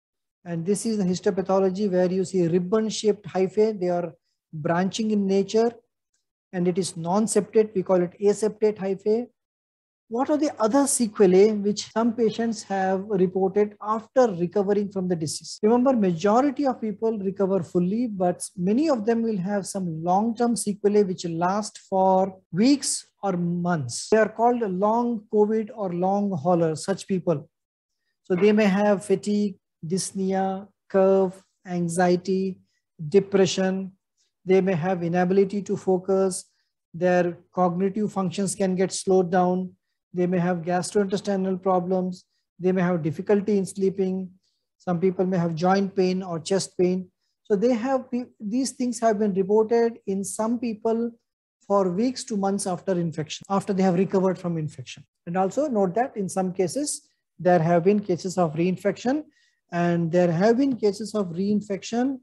And this is the histopathology where you see ribbon-shaped hyphae. They are branching in nature, and it is non-septate. We call it aseptate hyphae. What are the other sequelae which some patients have reported after recovering from the disease? Remember, majority of people recover fully, but many of them will have some long-term sequelae which last for weeks or months. They are called long COVID or long haulers, such people. So they may have fatigue, dyspnea, cough, anxiety, depression. They may have inability to focus. Their cognitive functions can get slowed down. They may have gastrointestinal problems. They may have difficulty in sleeping. Some people may have joint pain or chest pain. So these things have been reported in some people for weeks to months after infection, after they have recovered from infection. And also note that in some cases, there have been cases of reinfection, and there have been cases of reinfection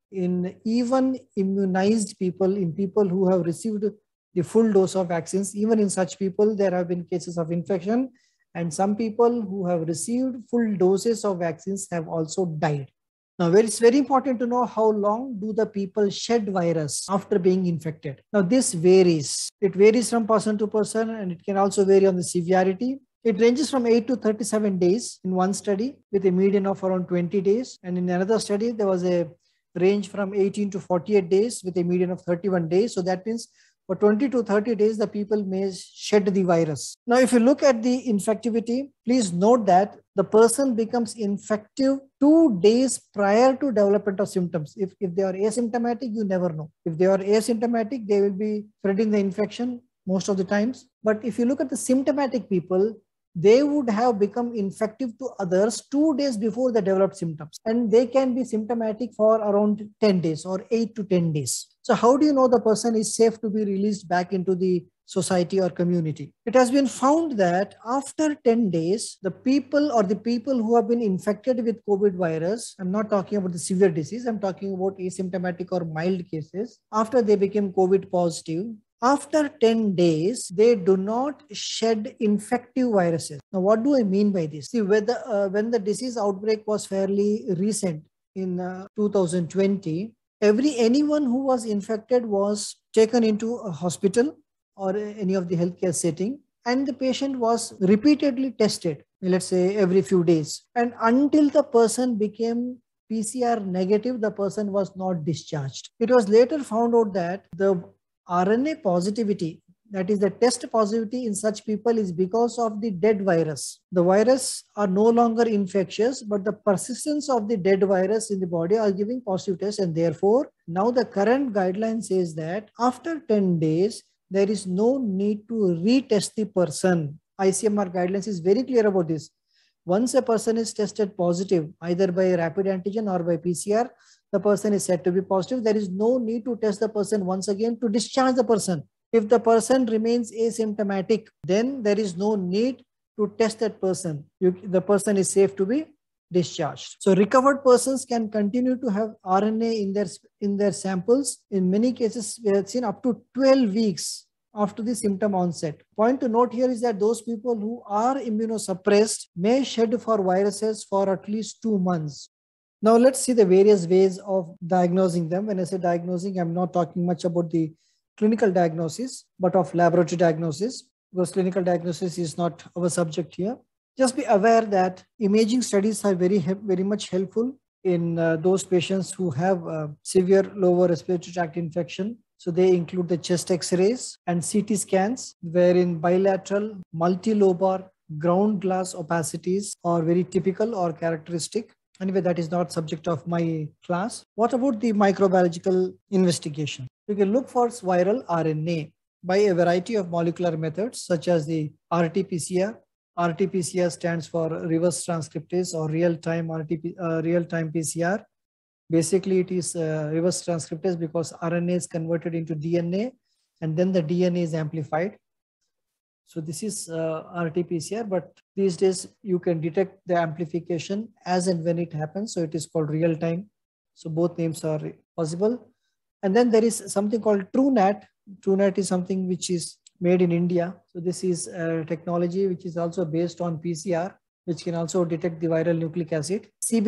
in even immunized people, in people who have received the full dose of vaccines. Even in such people, there have been cases of infection, and some people who have received full doses of vaccines have also died. Now, it's very important to know how long do the people shed virus after being infected. Now, this varies. It varies from person to person, and it can also vary on the severity. It ranges from 8 to 37 days in one study with a median of around 20 days. And in another study, there was a range from 18 to 48 days with a median of 31 days. So that means for 20 to 30 days, the people may shed the virus. Now, if you look at the infectivity, please note that the person becomes infective 2 days prior to development of symptoms. If they are asymptomatic, you never know. If they are asymptomatic, they will be spreading the infection most of the times. But if you look at the symptomatic people, they would have become infective to others 2 days before they developed symptoms. And they can be symptomatic for around 10 days or 8 to 10 days. So how do you know the person is safe to be released back into the society or community? It has been found that after 10 days, the people who have been infected with COVID virus, I'm not talking about the severe disease, I'm talking about asymptomatic or mild cases, after they became COVID positive, after 10 days, they do not shed infective viruses. Now, what do I mean by this? See, when the disease outbreak was fairly recent in 2020, anyone who was infected was taken into a hospital or any of the healthcare setting, and the patient was repeatedly tested, let's say every few days. And until the person became PCR negative, the person was not discharged. It was later found out that the RNA positivity, that is the test positivity in such people, is because of the dead virus. The virus are no longer infectious, but the persistence of the dead virus in the body are giving positive tests. And therefore, now the current guideline says that after 10 days, there is no need to retest the person. ICMR guidelines is very clear about this. Once a person is tested positive, either by rapid antigen or by PCR, the person is said to be positive. There is no need to test the person once again to discharge the person. If the person remains asymptomatic, then there is no need to test that person. The person is safe to be discharged. So recovered persons can continue to have RNA in their samples. In many cases, we have seen up to 12 weeks after the symptom onset. Point to note here is that those people who are immunosuppressed may shed for viruses for at least 2 months. Now let's see the various ways of diagnosing them. When I say diagnosing, I'm not talking much about the clinical diagnosis, but of laboratory diagnosis, because clinical diagnosis is not our subject here. Just be aware that imaging studies are very much helpful in those patients who have severe lower respiratory tract infection. So they include the chest X-rays and CT scans, wherein bilateral, multilobar, ground glass opacities are very typical or characteristic. Anyway, that is not subject of my class. What about the microbiological investigation? You can look for viral RNA by a variety of molecular methods, such as the RT-PCR. RT-PCR stands for reverse transcriptase or real-time PCR. Basically, it is reverse transcriptase because RNA is converted into DNA and then the DNA is amplified. So this is RT-PCR, but these days you can detect the amplification as and when it happens. So it is called real time. So both names are possible. And then there is something called TrueNat. TrueNat is something which is made in India. So this is a technology which is also based on PCR. which can also detect the viral nucleic acid.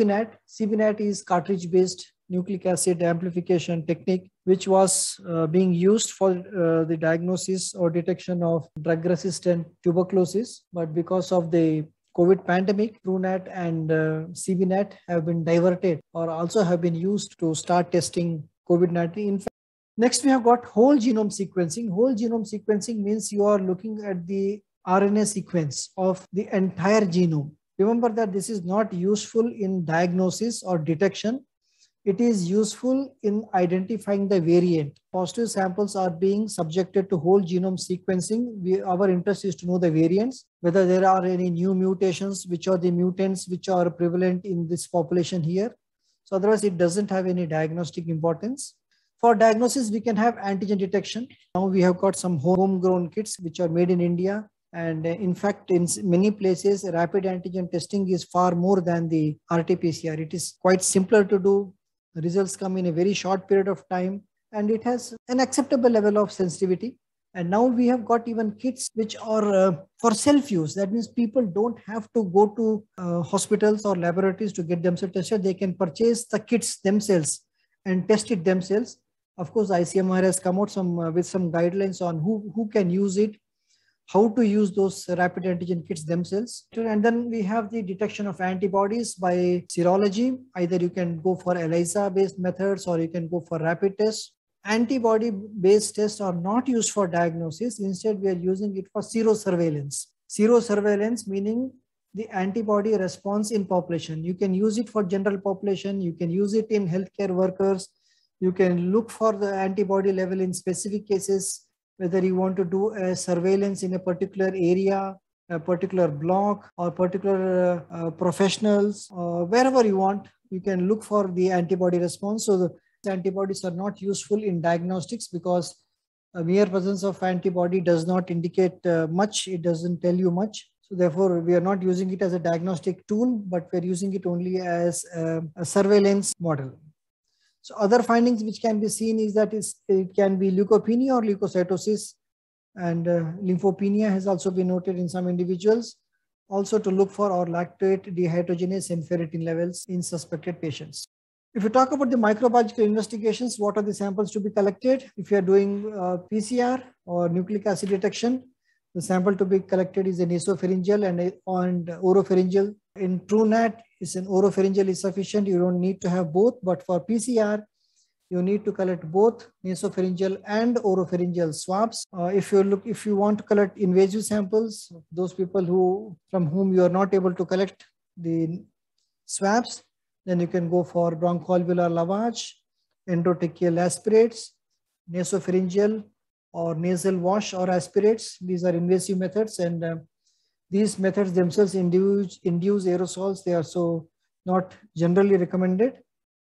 CBNAT is cartridge-based nucleic acid amplification technique, which was being used for the diagnosis or detection of drug-resistant tuberculosis. But because of the COVID pandemic, TrueNAT and CBNAT have been diverted or also have been used to start testing COVID-19. In fact, next we have got whole genome sequencing. Whole genome sequencing means you are looking at the RNA sequence of the entire genome. Remember that this is not useful in diagnosis or detection. It is useful in identifying the variant. Positive samples are being subjected to whole genome sequencing. Our interest is to know the variants, whether there are any new mutations, which are the mutants which are prevalent in this population here. So otherwise, it doesn't have any diagnostic importance. For diagnosis, we can have antigen detection. Now we have got some homegrown kits which are made in India. And in fact, in many places, rapid antigen testing is far more than the RT-PCR. It is quite simpler to do. The results come in a very short period of time, and it has an acceptable level of sensitivity. And now we have got even kits which are for self-use. That means people don't have to go to hospitals or laboratories to get themselves tested. They can purchase the kits themselves and test it themselves. Of course, ICMR has come out with some guidelines on who can use it, how to use those rapid antigen kits themselves. And then we have the detection of antibodies by serology. Either you can go for ELISA-based methods or you can go for rapid tests. Antibody-based tests are not used for diagnosis. Instead, we are using it for serosurveillance. Serosurveillance meaning the antibody response in population. You can use it for general population. You can use it in healthcare workers. You can look for the antibody level in specific cases, whether you want to do a surveillance in a particular area, a particular block, or particular professionals, wherever you want, you can look for the antibody response. So the antibodies are not useful in diagnostics because a mere presence of antibody does not indicate much. It doesn't tell you much. So therefore, we are not using it as a diagnostic tool, but we're using it only as a surveillance model. So other findings which can be seen is that it can be leukopenia or leukocytosis, and lymphopenia has also been noted in some individuals. Also to look for or lactate dehydrogenase and ferritin levels in suspected patients. If you talk about the microbiological investigations, what are the samples to be collected? If you are doing PCR or nucleic acid detection, the sample to be collected is a nasopharyngeal and oropharyngeal. In TrueNAT, an oropharyngeal is sufficient. You don't need to have both, but for PCR, you need to collect both nasopharyngeal and oropharyngeal swabs. If you want to collect invasive samples, those people from whom you are not able to collect the swabs, then you can go for bronchoalveolar lavage, endotracheal aspirates, nasopharyngeal or nasal wash or aspirates. These are invasive methods, and these methods themselves induce aerosols. They are so not generally recommended.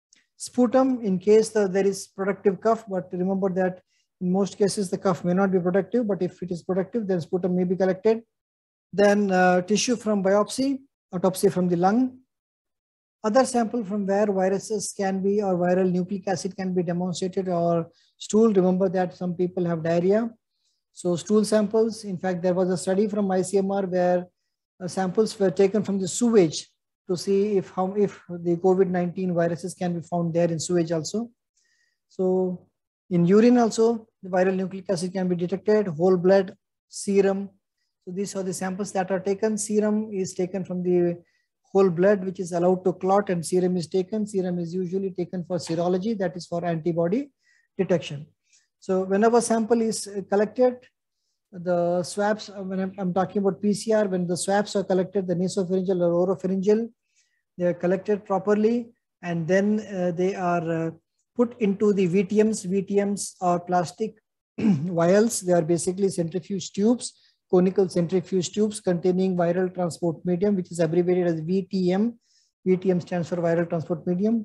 Sputum, in case there is productive cough, but remember that in most cases the cough may not be productive, but if it is productive, then sputum may be collected. Then tissue from biopsy, autopsy from the lung. Other sample from where viruses can be or viral nucleic acid can be demonstrated, or stool. Remember that some people have diarrhea. So stool samples, in fact, there was a study from ICMR where samples were taken from the sewage to see if the COVID-19 viruses can be found there in sewage also. So in urine also, the viral nucleic acid can be detected, whole blood, serum. So these are the samples that are taken. Serum is taken from the whole blood, which is allowed to clot, and serum is taken. Serum is usually taken for serology, that is for antibody detection. So whenever sample is collected, the swabs, when I'm talking about PCR, when the swabs are collected, the nasopharyngeal or oropharyngeal, they are collected properly, and then they are put into the VTMs. VTMs are plastic vials. They are basically centrifuge tubes, conical centrifuge tubes containing viral transport medium, which is abbreviated as VTM. VTM stands for viral transport medium.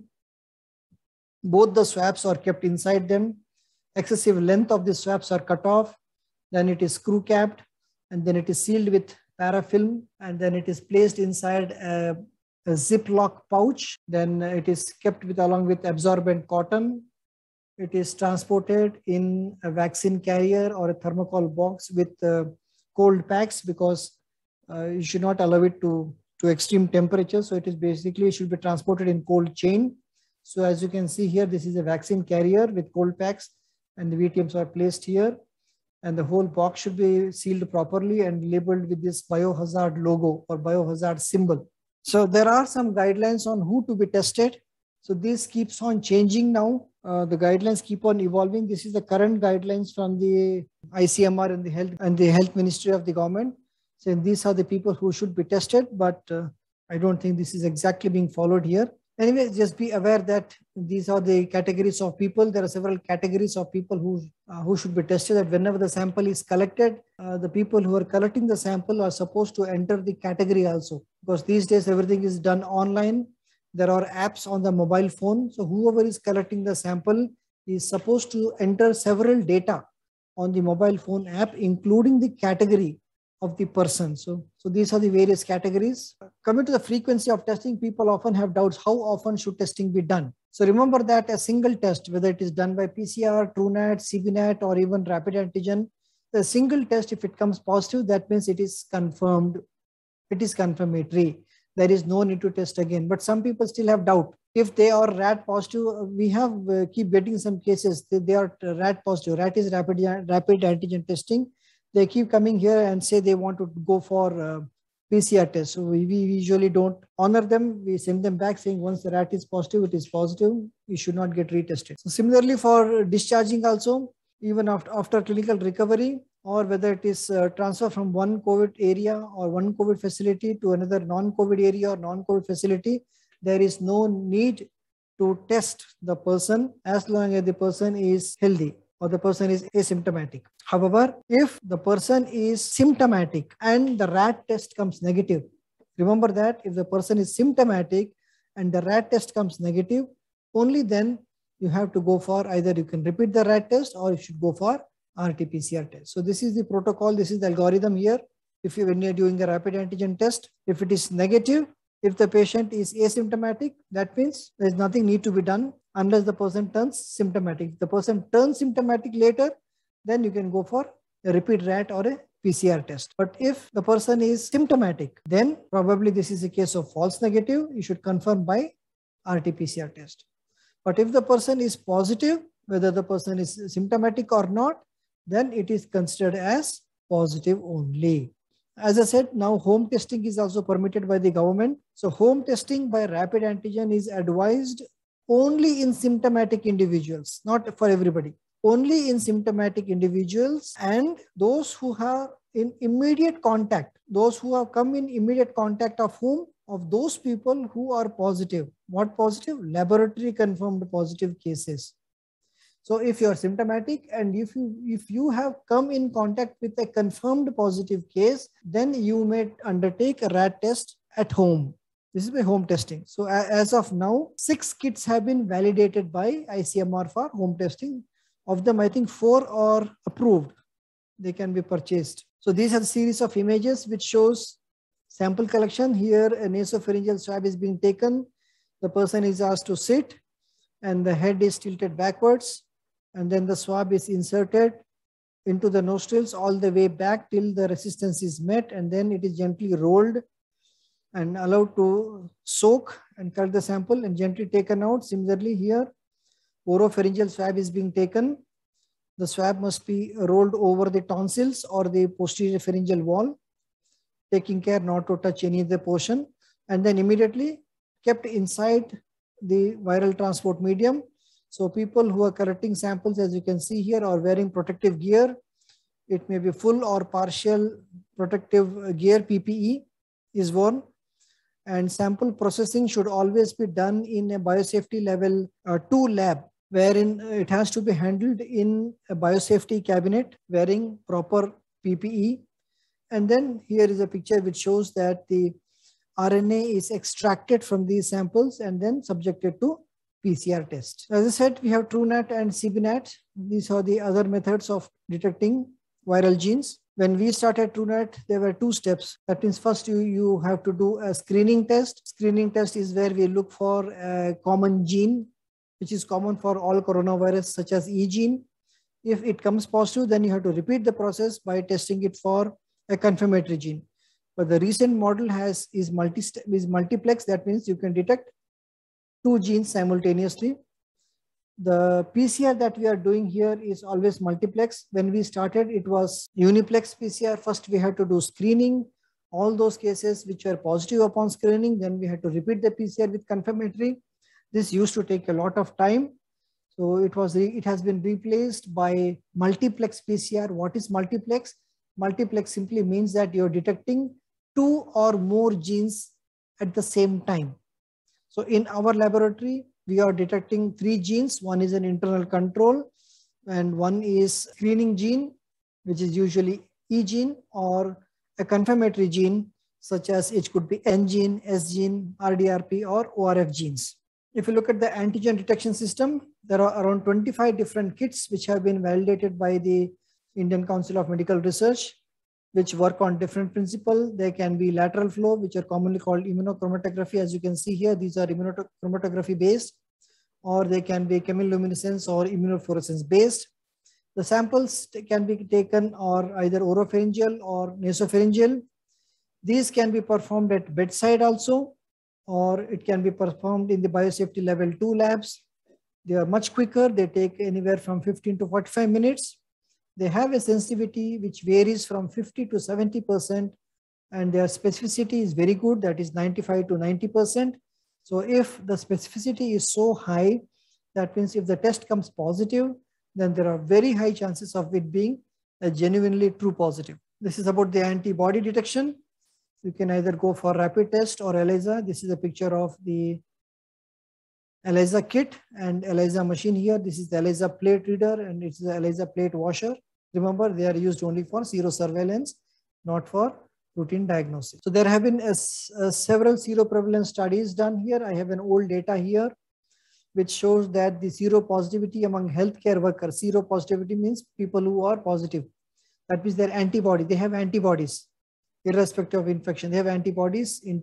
Both the swabs are kept inside them. Excessive length of the swabs are cut off. Then it is screw capped, and then it is sealed with parafilm, and then it is placed inside a Ziploc pouch. Then it is kept along with absorbent cotton. It is transported in a vaccine carrier or a thermocol box with cold packs, because you should not allow it to to extreme temperature. So it is basically should be transported in cold chain. So as you can see here, this is a vaccine carrier with cold packs, and the VTMs are placed here. And the whole box should be sealed properly and labeled with this biohazard logo or biohazard symbol. So there are some guidelines on who to be tested. So this keeps on changing now. The guidelines keep on evolving. This is the current guidelines from the ICMR and the health ministry of the government. So these are the people who should be tested, but I don't think this is exactly being followed here. Anyway, just be aware that these are the categories of people. There are several categories of people who should be tested. That whenever the sample is collected, the people who are collecting the sample are supposed to enter the category also, because these days everything is done online. There are apps on the mobile phone. So whoever is collecting the sample is supposed to enter several data on the mobile phone app, including the category of the person. So these are the various categories. Coming to the frequency of testing, people often have doubts. How often should testing be done? So remember that a single test, whether it is done by PCR, TrueNat, CBNat, or even rapid antigen, a single test, if it comes positive, that means it is confirmed. It is confirmatory. There is no need to test again. But some people still have doubt. If they are RAT positive, we have keep getting some cases. They are RAT positive. RAT is rapid antigen testing. They keep coming here and say they want to go for PCR test. So we usually don't honor them. We send them back saying once the RAT is positive, it is positive. You should not get retested. So similarly for discharging also, even after clinical recovery, or whether it is transfer from one COVID area or one COVID facility to another non-COVID area or non-COVID facility, there is no need to test the person as long as the person is healthy or the person is asymptomatic. However, if the person is symptomatic and the RAT test comes negative, remember that if the person is symptomatic and the RAT test comes negative, only then you have to go for either you can repeat the RAT test or you should go for RT-PCR test. So this is the protocol. This is the algorithm here. When you're doing a rapid antigen test, if it is negative, if the patient is asymptomatic, that means there's nothing need to be done unless the person turns symptomatic. If the person turns symptomatic later, then you can go for a repeat RAT or a PCR test. But if the person is symptomatic, then probably this is a case of false negative. You should confirm by RT-PCR test. But if the person is positive, whether the person is symptomatic or not, then it is considered as positive only. As I said, now home testing is also permitted by the government. So home testing by rapid antigen is advised only in symptomatic individuals, not for everybody. Only in symptomatic individuals and those who have in immediate contact, those who have come in immediate contact of whom? Of those people who are positive. What positive? Laboratory confirmed positive cases. So if you are symptomatic and if you have come in contact with a confirmed positive case, then you may undertake a RAT test at home. This is by home testing. So as of now, 6 kits have been validated by ICMR for home testing. Of them, I think 4 are approved. They can be purchased. So these are the series of images which shows sample collection. Here a nasopharyngeal swab is being taken. The person is asked to sit and the head is tilted backwards. And then the swab is inserted into the nostrils all the way back till the resistance is met, and then it is gently rolled and allowed to soak and collect the sample and gently taken out. Similarly here, oropharyngeal swab is being taken. The swab must be rolled over the tonsils or the posterior pharyngeal wall, taking care not to touch any of the portion, and then immediately kept inside the viral transport medium. So people who are collecting samples, as you can see here, are wearing protective gear. It may be full or partial protective gear, PPE is worn. And sample processing should always be done in a biosafety level 2 lab, wherein it has to be handled in a biosafety cabinet wearing proper PPE. And then here is a picture which shows that the RNA is extracted from these samples and then subjected to PCR test. As I said, we have TrueNat and CBNat. These are the other methods of detecting viral genes. When we started TrueNat, there were 2 steps. That means first you have to do a screening test. Screening test is where we look for a common gene, which is common for all coronavirus, such as E gene. If it comes positive, then you have to repeat the process by testing it for a confirmatory gene. But the recent model is multiplex. That means you can detect two genes simultaneously. The PCR that we are doing here is always multiplex. When we started, it was uniplex PCR. First, we had to do screening, all those cases which were positive upon screening. Then we had to repeat the PCR with confirmatory. This used to take a lot of time. So it has been replaced by multiplex PCR. What is multiplex? Multiplex simply means that you're detecting two or more genes at the same time. So in our laboratory, we are detecting three genes. One is an internal control, and one is screening gene, which is usually E gene, or a confirmatory gene, such as it could be N gene, S gene, RDRP, or ORF genes. If you look at the antigen detection system, there are around 25 different kits which have been validated by the Indian Council of Medical Research, which work on different principles. They can be lateral flow, which are commonly called immunochromatography. As you can see here, these are immunochromatography based, or they can be chemiluminescence or immunofluorescence based. The samples can be taken or either oropharyngeal or nasopharyngeal. These can be performed at bedside also, or it can be performed in the biosafety level 2 labs. They are much quicker. They take anywhere from 15 to 45 minutes. They have a sensitivity which varies from 50 to 70%, and their specificity is very good, that is 95 to 90%. So if the specificity is so high, that means if the test comes positive, then there are very high chances of it being a genuinely true positive. This is about the antibody detection. You can either go for rapid test or ELISA. This is a picture of the ELISA kit and ELISA machine here. This is the ELISA plate reader, and it's the ELISA plate washer. Remember, they are used only for serosurveillance, not for routine diagnosis. So there have been several seroprevalence studies done here. I have an old data here, which shows that the seropositivity among healthcare workers, seropositivity means people who are positive. That means their antibody, they have antibodies, irrespective of infection. They have antibodies in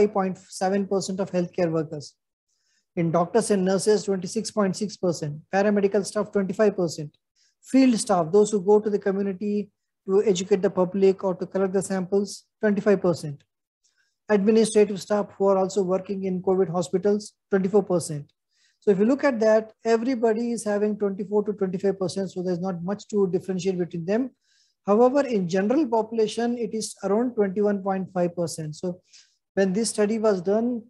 25.7% of healthcare workers. In doctors and nurses, 26.6%. Paramedical staff, 25%. Field staff, those who go to the community to educate the public or to collect the samples, 25%. Administrative staff who are also working in COVID hospitals, 24%. So if you look at that, everybody is having 24 to 25%. So there's not much to differentiate between them. However, in general population, it is around 21.5%. So when this study was done,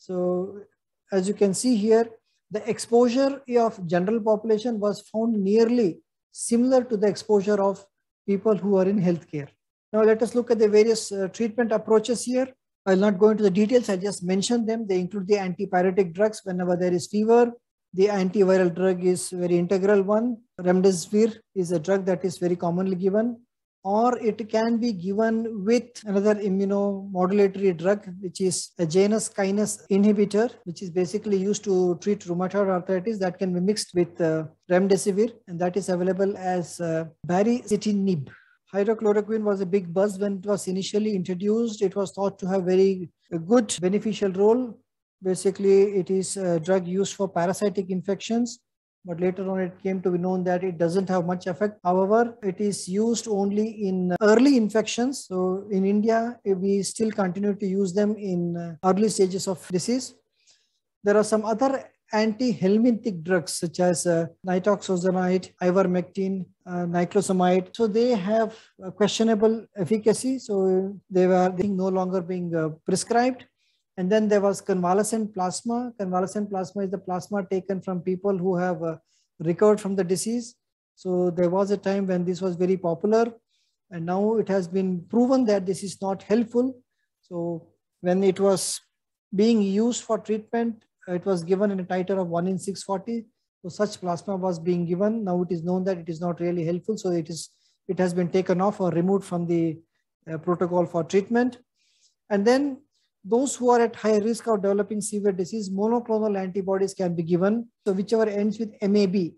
so as you can see here, the exposure of general population was found nearly similar to the exposure of people who are in healthcare. Now let us look at the various treatment approaches here. I'll not go into the details, I just mentioned them. They include the antipyretic drugs whenever there is fever. The antiviral drug is very integral one. Remdesivir is a drug that is very commonly given, or it can be given with another immunomodulatory drug, which is a Janus kinase inhibitor, which is basically used to treat rheumatoid arthritis, that can be mixed with remdesivir, and that is available as baricitinib. Hydrochloroquine was a big buzz when it was initially introduced. It was thought to have a good beneficial role. Basically, it is a drug used for parasitic infections, but later on it came to be known that it doesn't have much effect. However, it is used only in early infections. So in India, we still continue to use them in early stages of disease. There are some other anti-helminthic drugs such as nitazoxanide, ivermectin, niclosamide. So they have a questionable efficacy. So they are no longer being prescribed. And then there was convalescent plasma. Convalescent plasma is the plasma taken from people who have recovered from the disease. So there was a time when this was very popular, and now it has been proven that this is not helpful. So when it was being used for treatment, it was given in a titer of 1 in 640. So such plasma was being given. Now it is known that it is not really helpful. So it has been taken off or removed from the protocol for treatment. And then those who are at high risk of developing severe disease, monoclonal antibodies can be given. So whichever ends with MAB.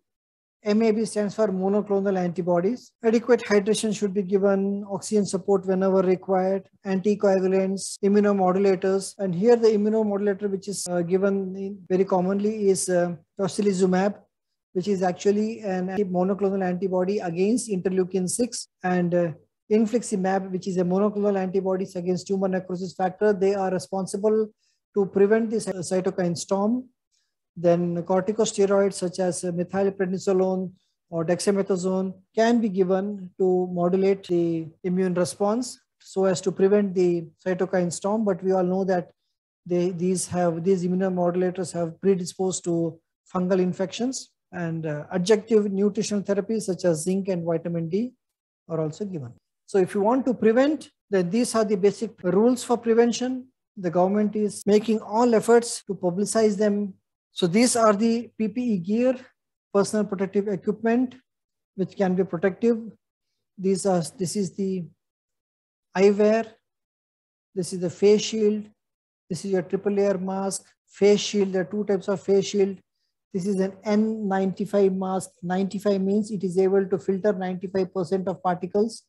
MAB stands for monoclonal antibodies. Adequate hydration should be given, oxygen support whenever required, anticoagulants, immunomodulators. And here the immunomodulator which is given very commonly is tocilizumab, which is actually an monoclonal antibody against interleukin 6. And infliximab, which is a monoclonal antibodies against tumor necrosis factor. They are responsible to prevent this cytokine storm. Then corticosteroids such as methylprednisolone or dexamethasone can be given to modulate the immune response so as to prevent the cytokine storm. But we all know that these immunomodulators have predisposed to fungal infections, and adjunctive nutritional therapies such as zinc and vitamin D are also given. So if you want to prevent, then these are the basic rules for prevention. The government is making all efforts to publicize them. So these are the PPE gear, personal protective equipment, which can be protective. This is the eyewear. This is the face shield. This is your triple layer mask, face shield. There are two types of face shield. This is an N95 mask. 95 means it is able to filter 95% of particles.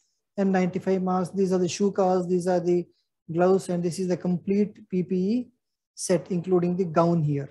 N95 mask, these are the shoe covers, these are the gloves, and this is the complete PPE set, including the gown here.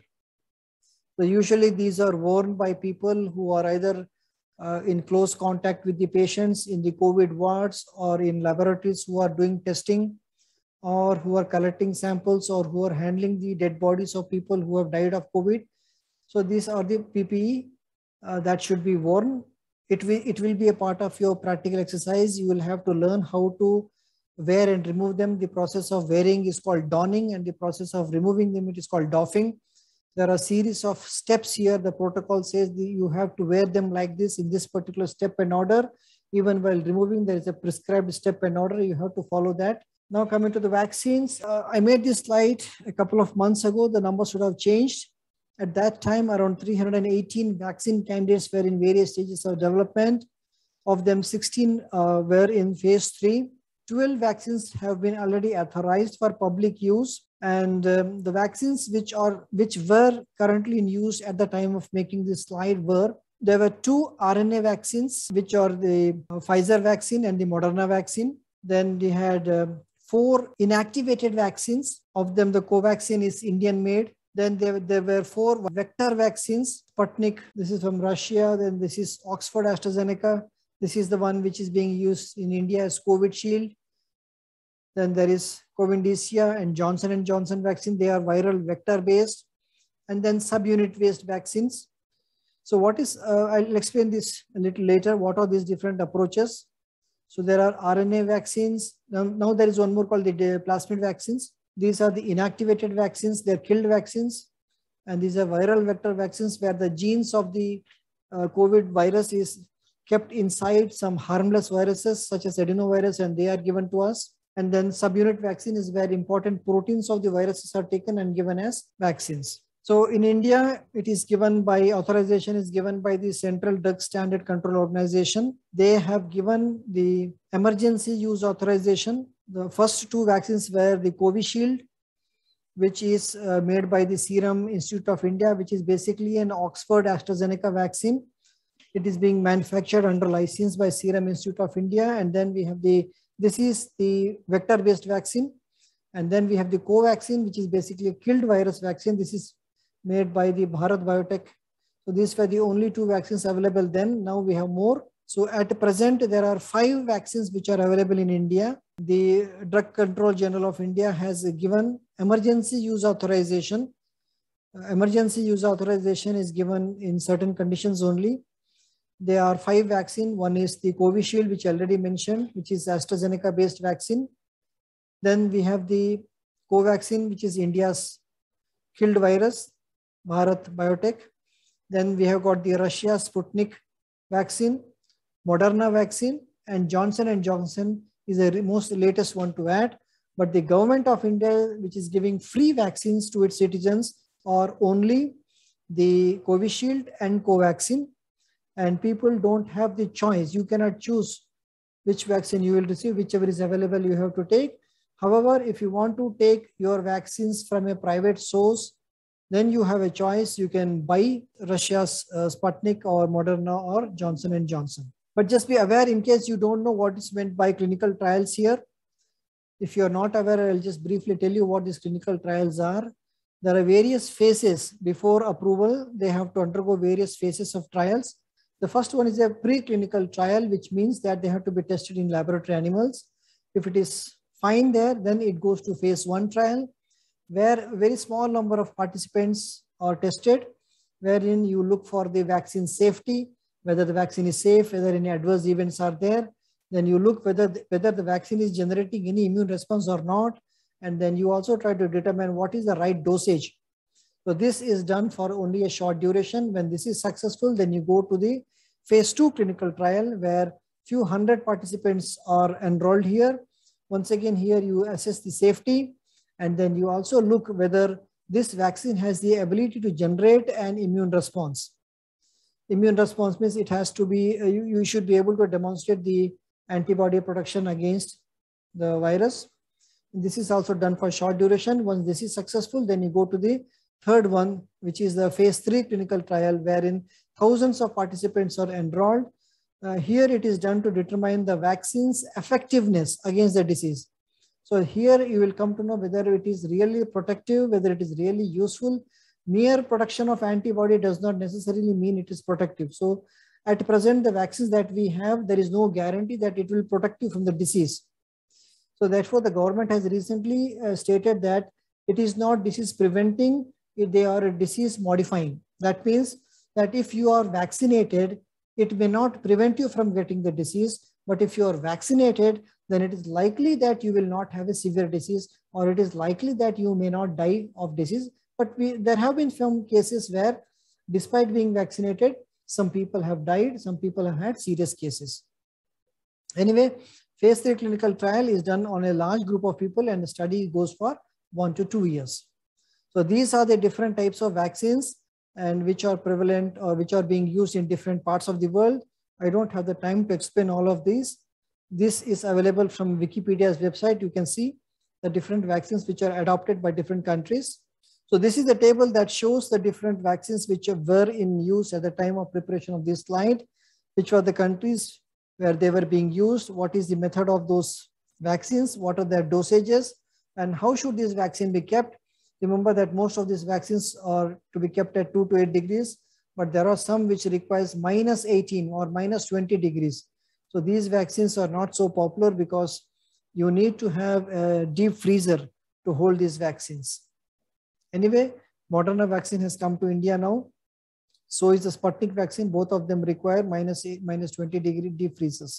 So usually these are worn by people who are either in close contact with the patients in the COVID wards, or in laboratories who are doing testing, or who are collecting samples, or who are handling the dead bodies of people who have died of COVID. So these are the PPE that should be worn. It will be a part of your practical exercise. You will have to learn how to wear and remove them. The process of wearing is called donning, and the process of removing them, it is called doffing. There are a series of steps here. The protocol says you have to wear them like this in this particular step and order. Even while removing, there is a prescribed step and order. You have to follow that. Now coming to the vaccines, I made this slide a couple of months ago. The numbers should have changed. At that time, around 318 vaccine candidates were in various stages of development. Of them, 16 were in phase 3. 12 vaccines have been already authorized for public use. And the vaccines which were currently in use at the time of making this slide there were 2 RNA vaccines, which are the Pfizer vaccine and the Moderna vaccine. Then we had 4 inactivated vaccines. Of them, the Covaxin is Indian made. Then there were 4 vector vaccines, Sputnik, this is from Russia. Then this is Oxford AstraZeneca. This is the one which is being used in India as COVID Shield. Then there is Covidicia and Johnson & Johnson vaccine. They are viral vector based. And then subunit based vaccines. So I'll explain this a little later. What are these different approaches? So there are RNA vaccines. Now there is one more called the plasmid vaccines. These are the inactivated vaccines. They're killed vaccines. And these are viral vector vaccines where the genes of the COVID virus is kept inside some harmless viruses such as adenovirus, and they are given to us. And then subunit vaccine is where important proteins of the viruses are taken and given as vaccines. So in India, authorization is given by the Central Drug Standard Control Organization. They have given the emergency use authorization. The first 2 vaccines were the Covishield, which is made by the Serum Institute of India, which is basically an Oxford AstraZeneca vaccine. It is being manufactured under license by Serum Institute of India. And then we have this is the vector-based vaccine. And then we have the Covaxin, which is basically a killed virus vaccine. This is made by the Bharat Biotech. So these were the only 2 vaccines available then. Now we have more. So at present, there are 5 vaccines which are available in India. The Drug Control General of India has given emergency use authorization. Emergency use authorization is given in certain conditions only. There are 5 vaccines. One is the Covishield, which I already mentioned, which is AstraZeneca-based vaccine. Then we have the Covaxin, which is India's killed virus, Bharat Biotech. Then we have got the Russia Sputnik vaccine, Moderna vaccine, and Johnson & Johnson is the most latest one to add. But the government of India, which is giving free vaccines to its citizens, are only the Covishield and Covaxin. And people don't have the choice. You cannot choose which vaccine you will receive. Whichever is available, you have to take. However, if you want to take your vaccines from a private source, then you have a choice. You can buy Russia's Sputnik or Moderna or Johnson & Johnson. But just be aware in case you don't know what is meant by clinical trials here. If you're not aware, I'll just briefly tell you what these clinical trials are. There are various phases before approval. They have to undergo various phases of trials. The first one is a preclinical trial, which means that they have to be tested in laboratory animals. If it is fine there, then it goes to phase 1 trial, where a very small number of participants are tested, wherein you look for the vaccine safety, whether the vaccine is safe, whether any adverse events are there. Then you look whether the vaccine is generating any immune response or not. And then you also try to determine what is the right dosage. So this is done for only a short duration. When this is successful, then you go to the phase 2 clinical trial, where few hundred participants are enrolled here. Once again, here you assess the safety, and then you also look whether this vaccine has the ability to generate an immune response. Immune response means it has to be, you should be able to demonstrate the antibody production against the virus. This is also done for short duration. Once this is successful, then you go to the third one, which is the phase 3 clinical trial, wherein thousands of participants are enrolled. Here it is done to determine the vaccine's effectiveness against the disease. So here you will come to know whether it is really protective, whether it is really useful. Mere production of antibody does not necessarily mean it is protective. So at present, the vaccines that we have, there is no guarantee that it will protect you from the disease. So therefore, the government has recently stated that it is not disease preventing, they are disease modifying. That means that if you are vaccinated, it may not prevent you from getting the disease, but if you are vaccinated, then it is likely that you will not have a severe disease, or it is likely that you may not die of disease. But there have been some cases where, despite being vaccinated, some people have died, some people have had serious cases. Anyway, phase 3 clinical trial is done on a large group of people, and the study goes for 1 to 2 years. So these are the different types of vaccines, and which are prevalent or which are being used in different parts of the world. I don't have the time to explain all of these. This is available from Wikipedia's website. You can see the different vaccines which are adopted by different countries. So this is the table that shows the different vaccines which were in use at the time of preparation of this slide, which were the countries where they were being used, what is the method of those vaccines, what are their dosages, and how should this vaccine be kept. Remember that most of these vaccines are to be kept at 2 to 8 degrees, but there are some which requires minus 18 or minus 20 degrees. So these vaccines are not so popular because you need to have a deep freezer to hold these vaccines. Anyway, Moderna vaccine has come to India now. So is the Sputnik vaccine. Both of them require minus 20 degree deep freezers.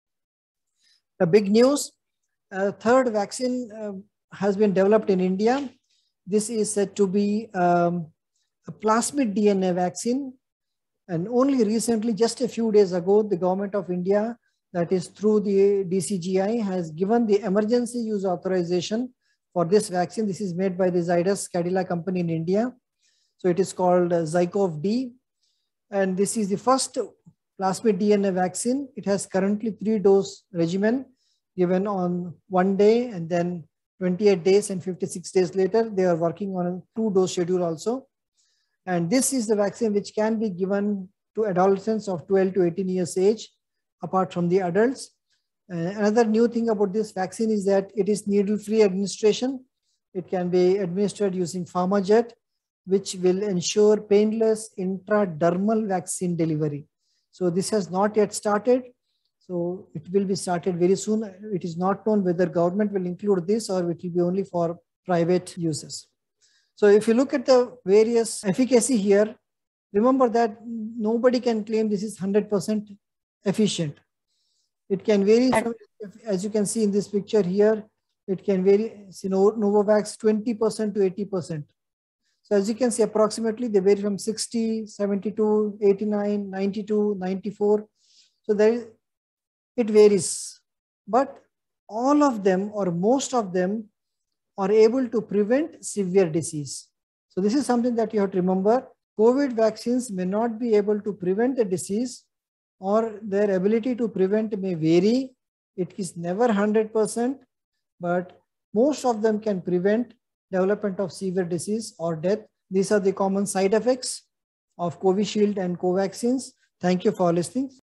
The big news, third vaccine has been developed in India. This is said to be a plasmid DNA vaccine. And only recently, just a few days ago, the government of India, that is through the DCGI, has given the emergency use authorization for this vaccine. This is made by the Zydus Cadila company in India. So it is called ZyCoV-D. And this is the first plasmid DNA vaccine. It has currently 3-dose regimen given on 1 day, and then 28 days and 56 days later, they are working on a 2-dose schedule also. And this is the vaccine which can be given to adolescents of 12 to 18 years age, apart from the adults. Another new thing about this vaccine is that it is needle-free administration. It can be administered using PharmaJet, which will ensure painless intradermal vaccine delivery. So this has not yet started. So it will be started very soon. It is not known whether government will include this or it will be only for private users. So if you look at the various efficacy here, remember that nobody can claim this is 100% efficient. It can vary from, as you can see in this picture here, it can vary, Novavax 20% to 80%. So as you can see, approximately they vary from 60, 72, 89, 92, 94. So it varies, but all of them or most of them are able to prevent severe disease. So this is something that you have to remember. COVID vaccines may not be able to prevent the disease, or their ability to prevent may vary. It is never 100%, but most of them can prevent development of severe disease or death. These are the common side effects of Covishield and Covaxins. Thank you for listening.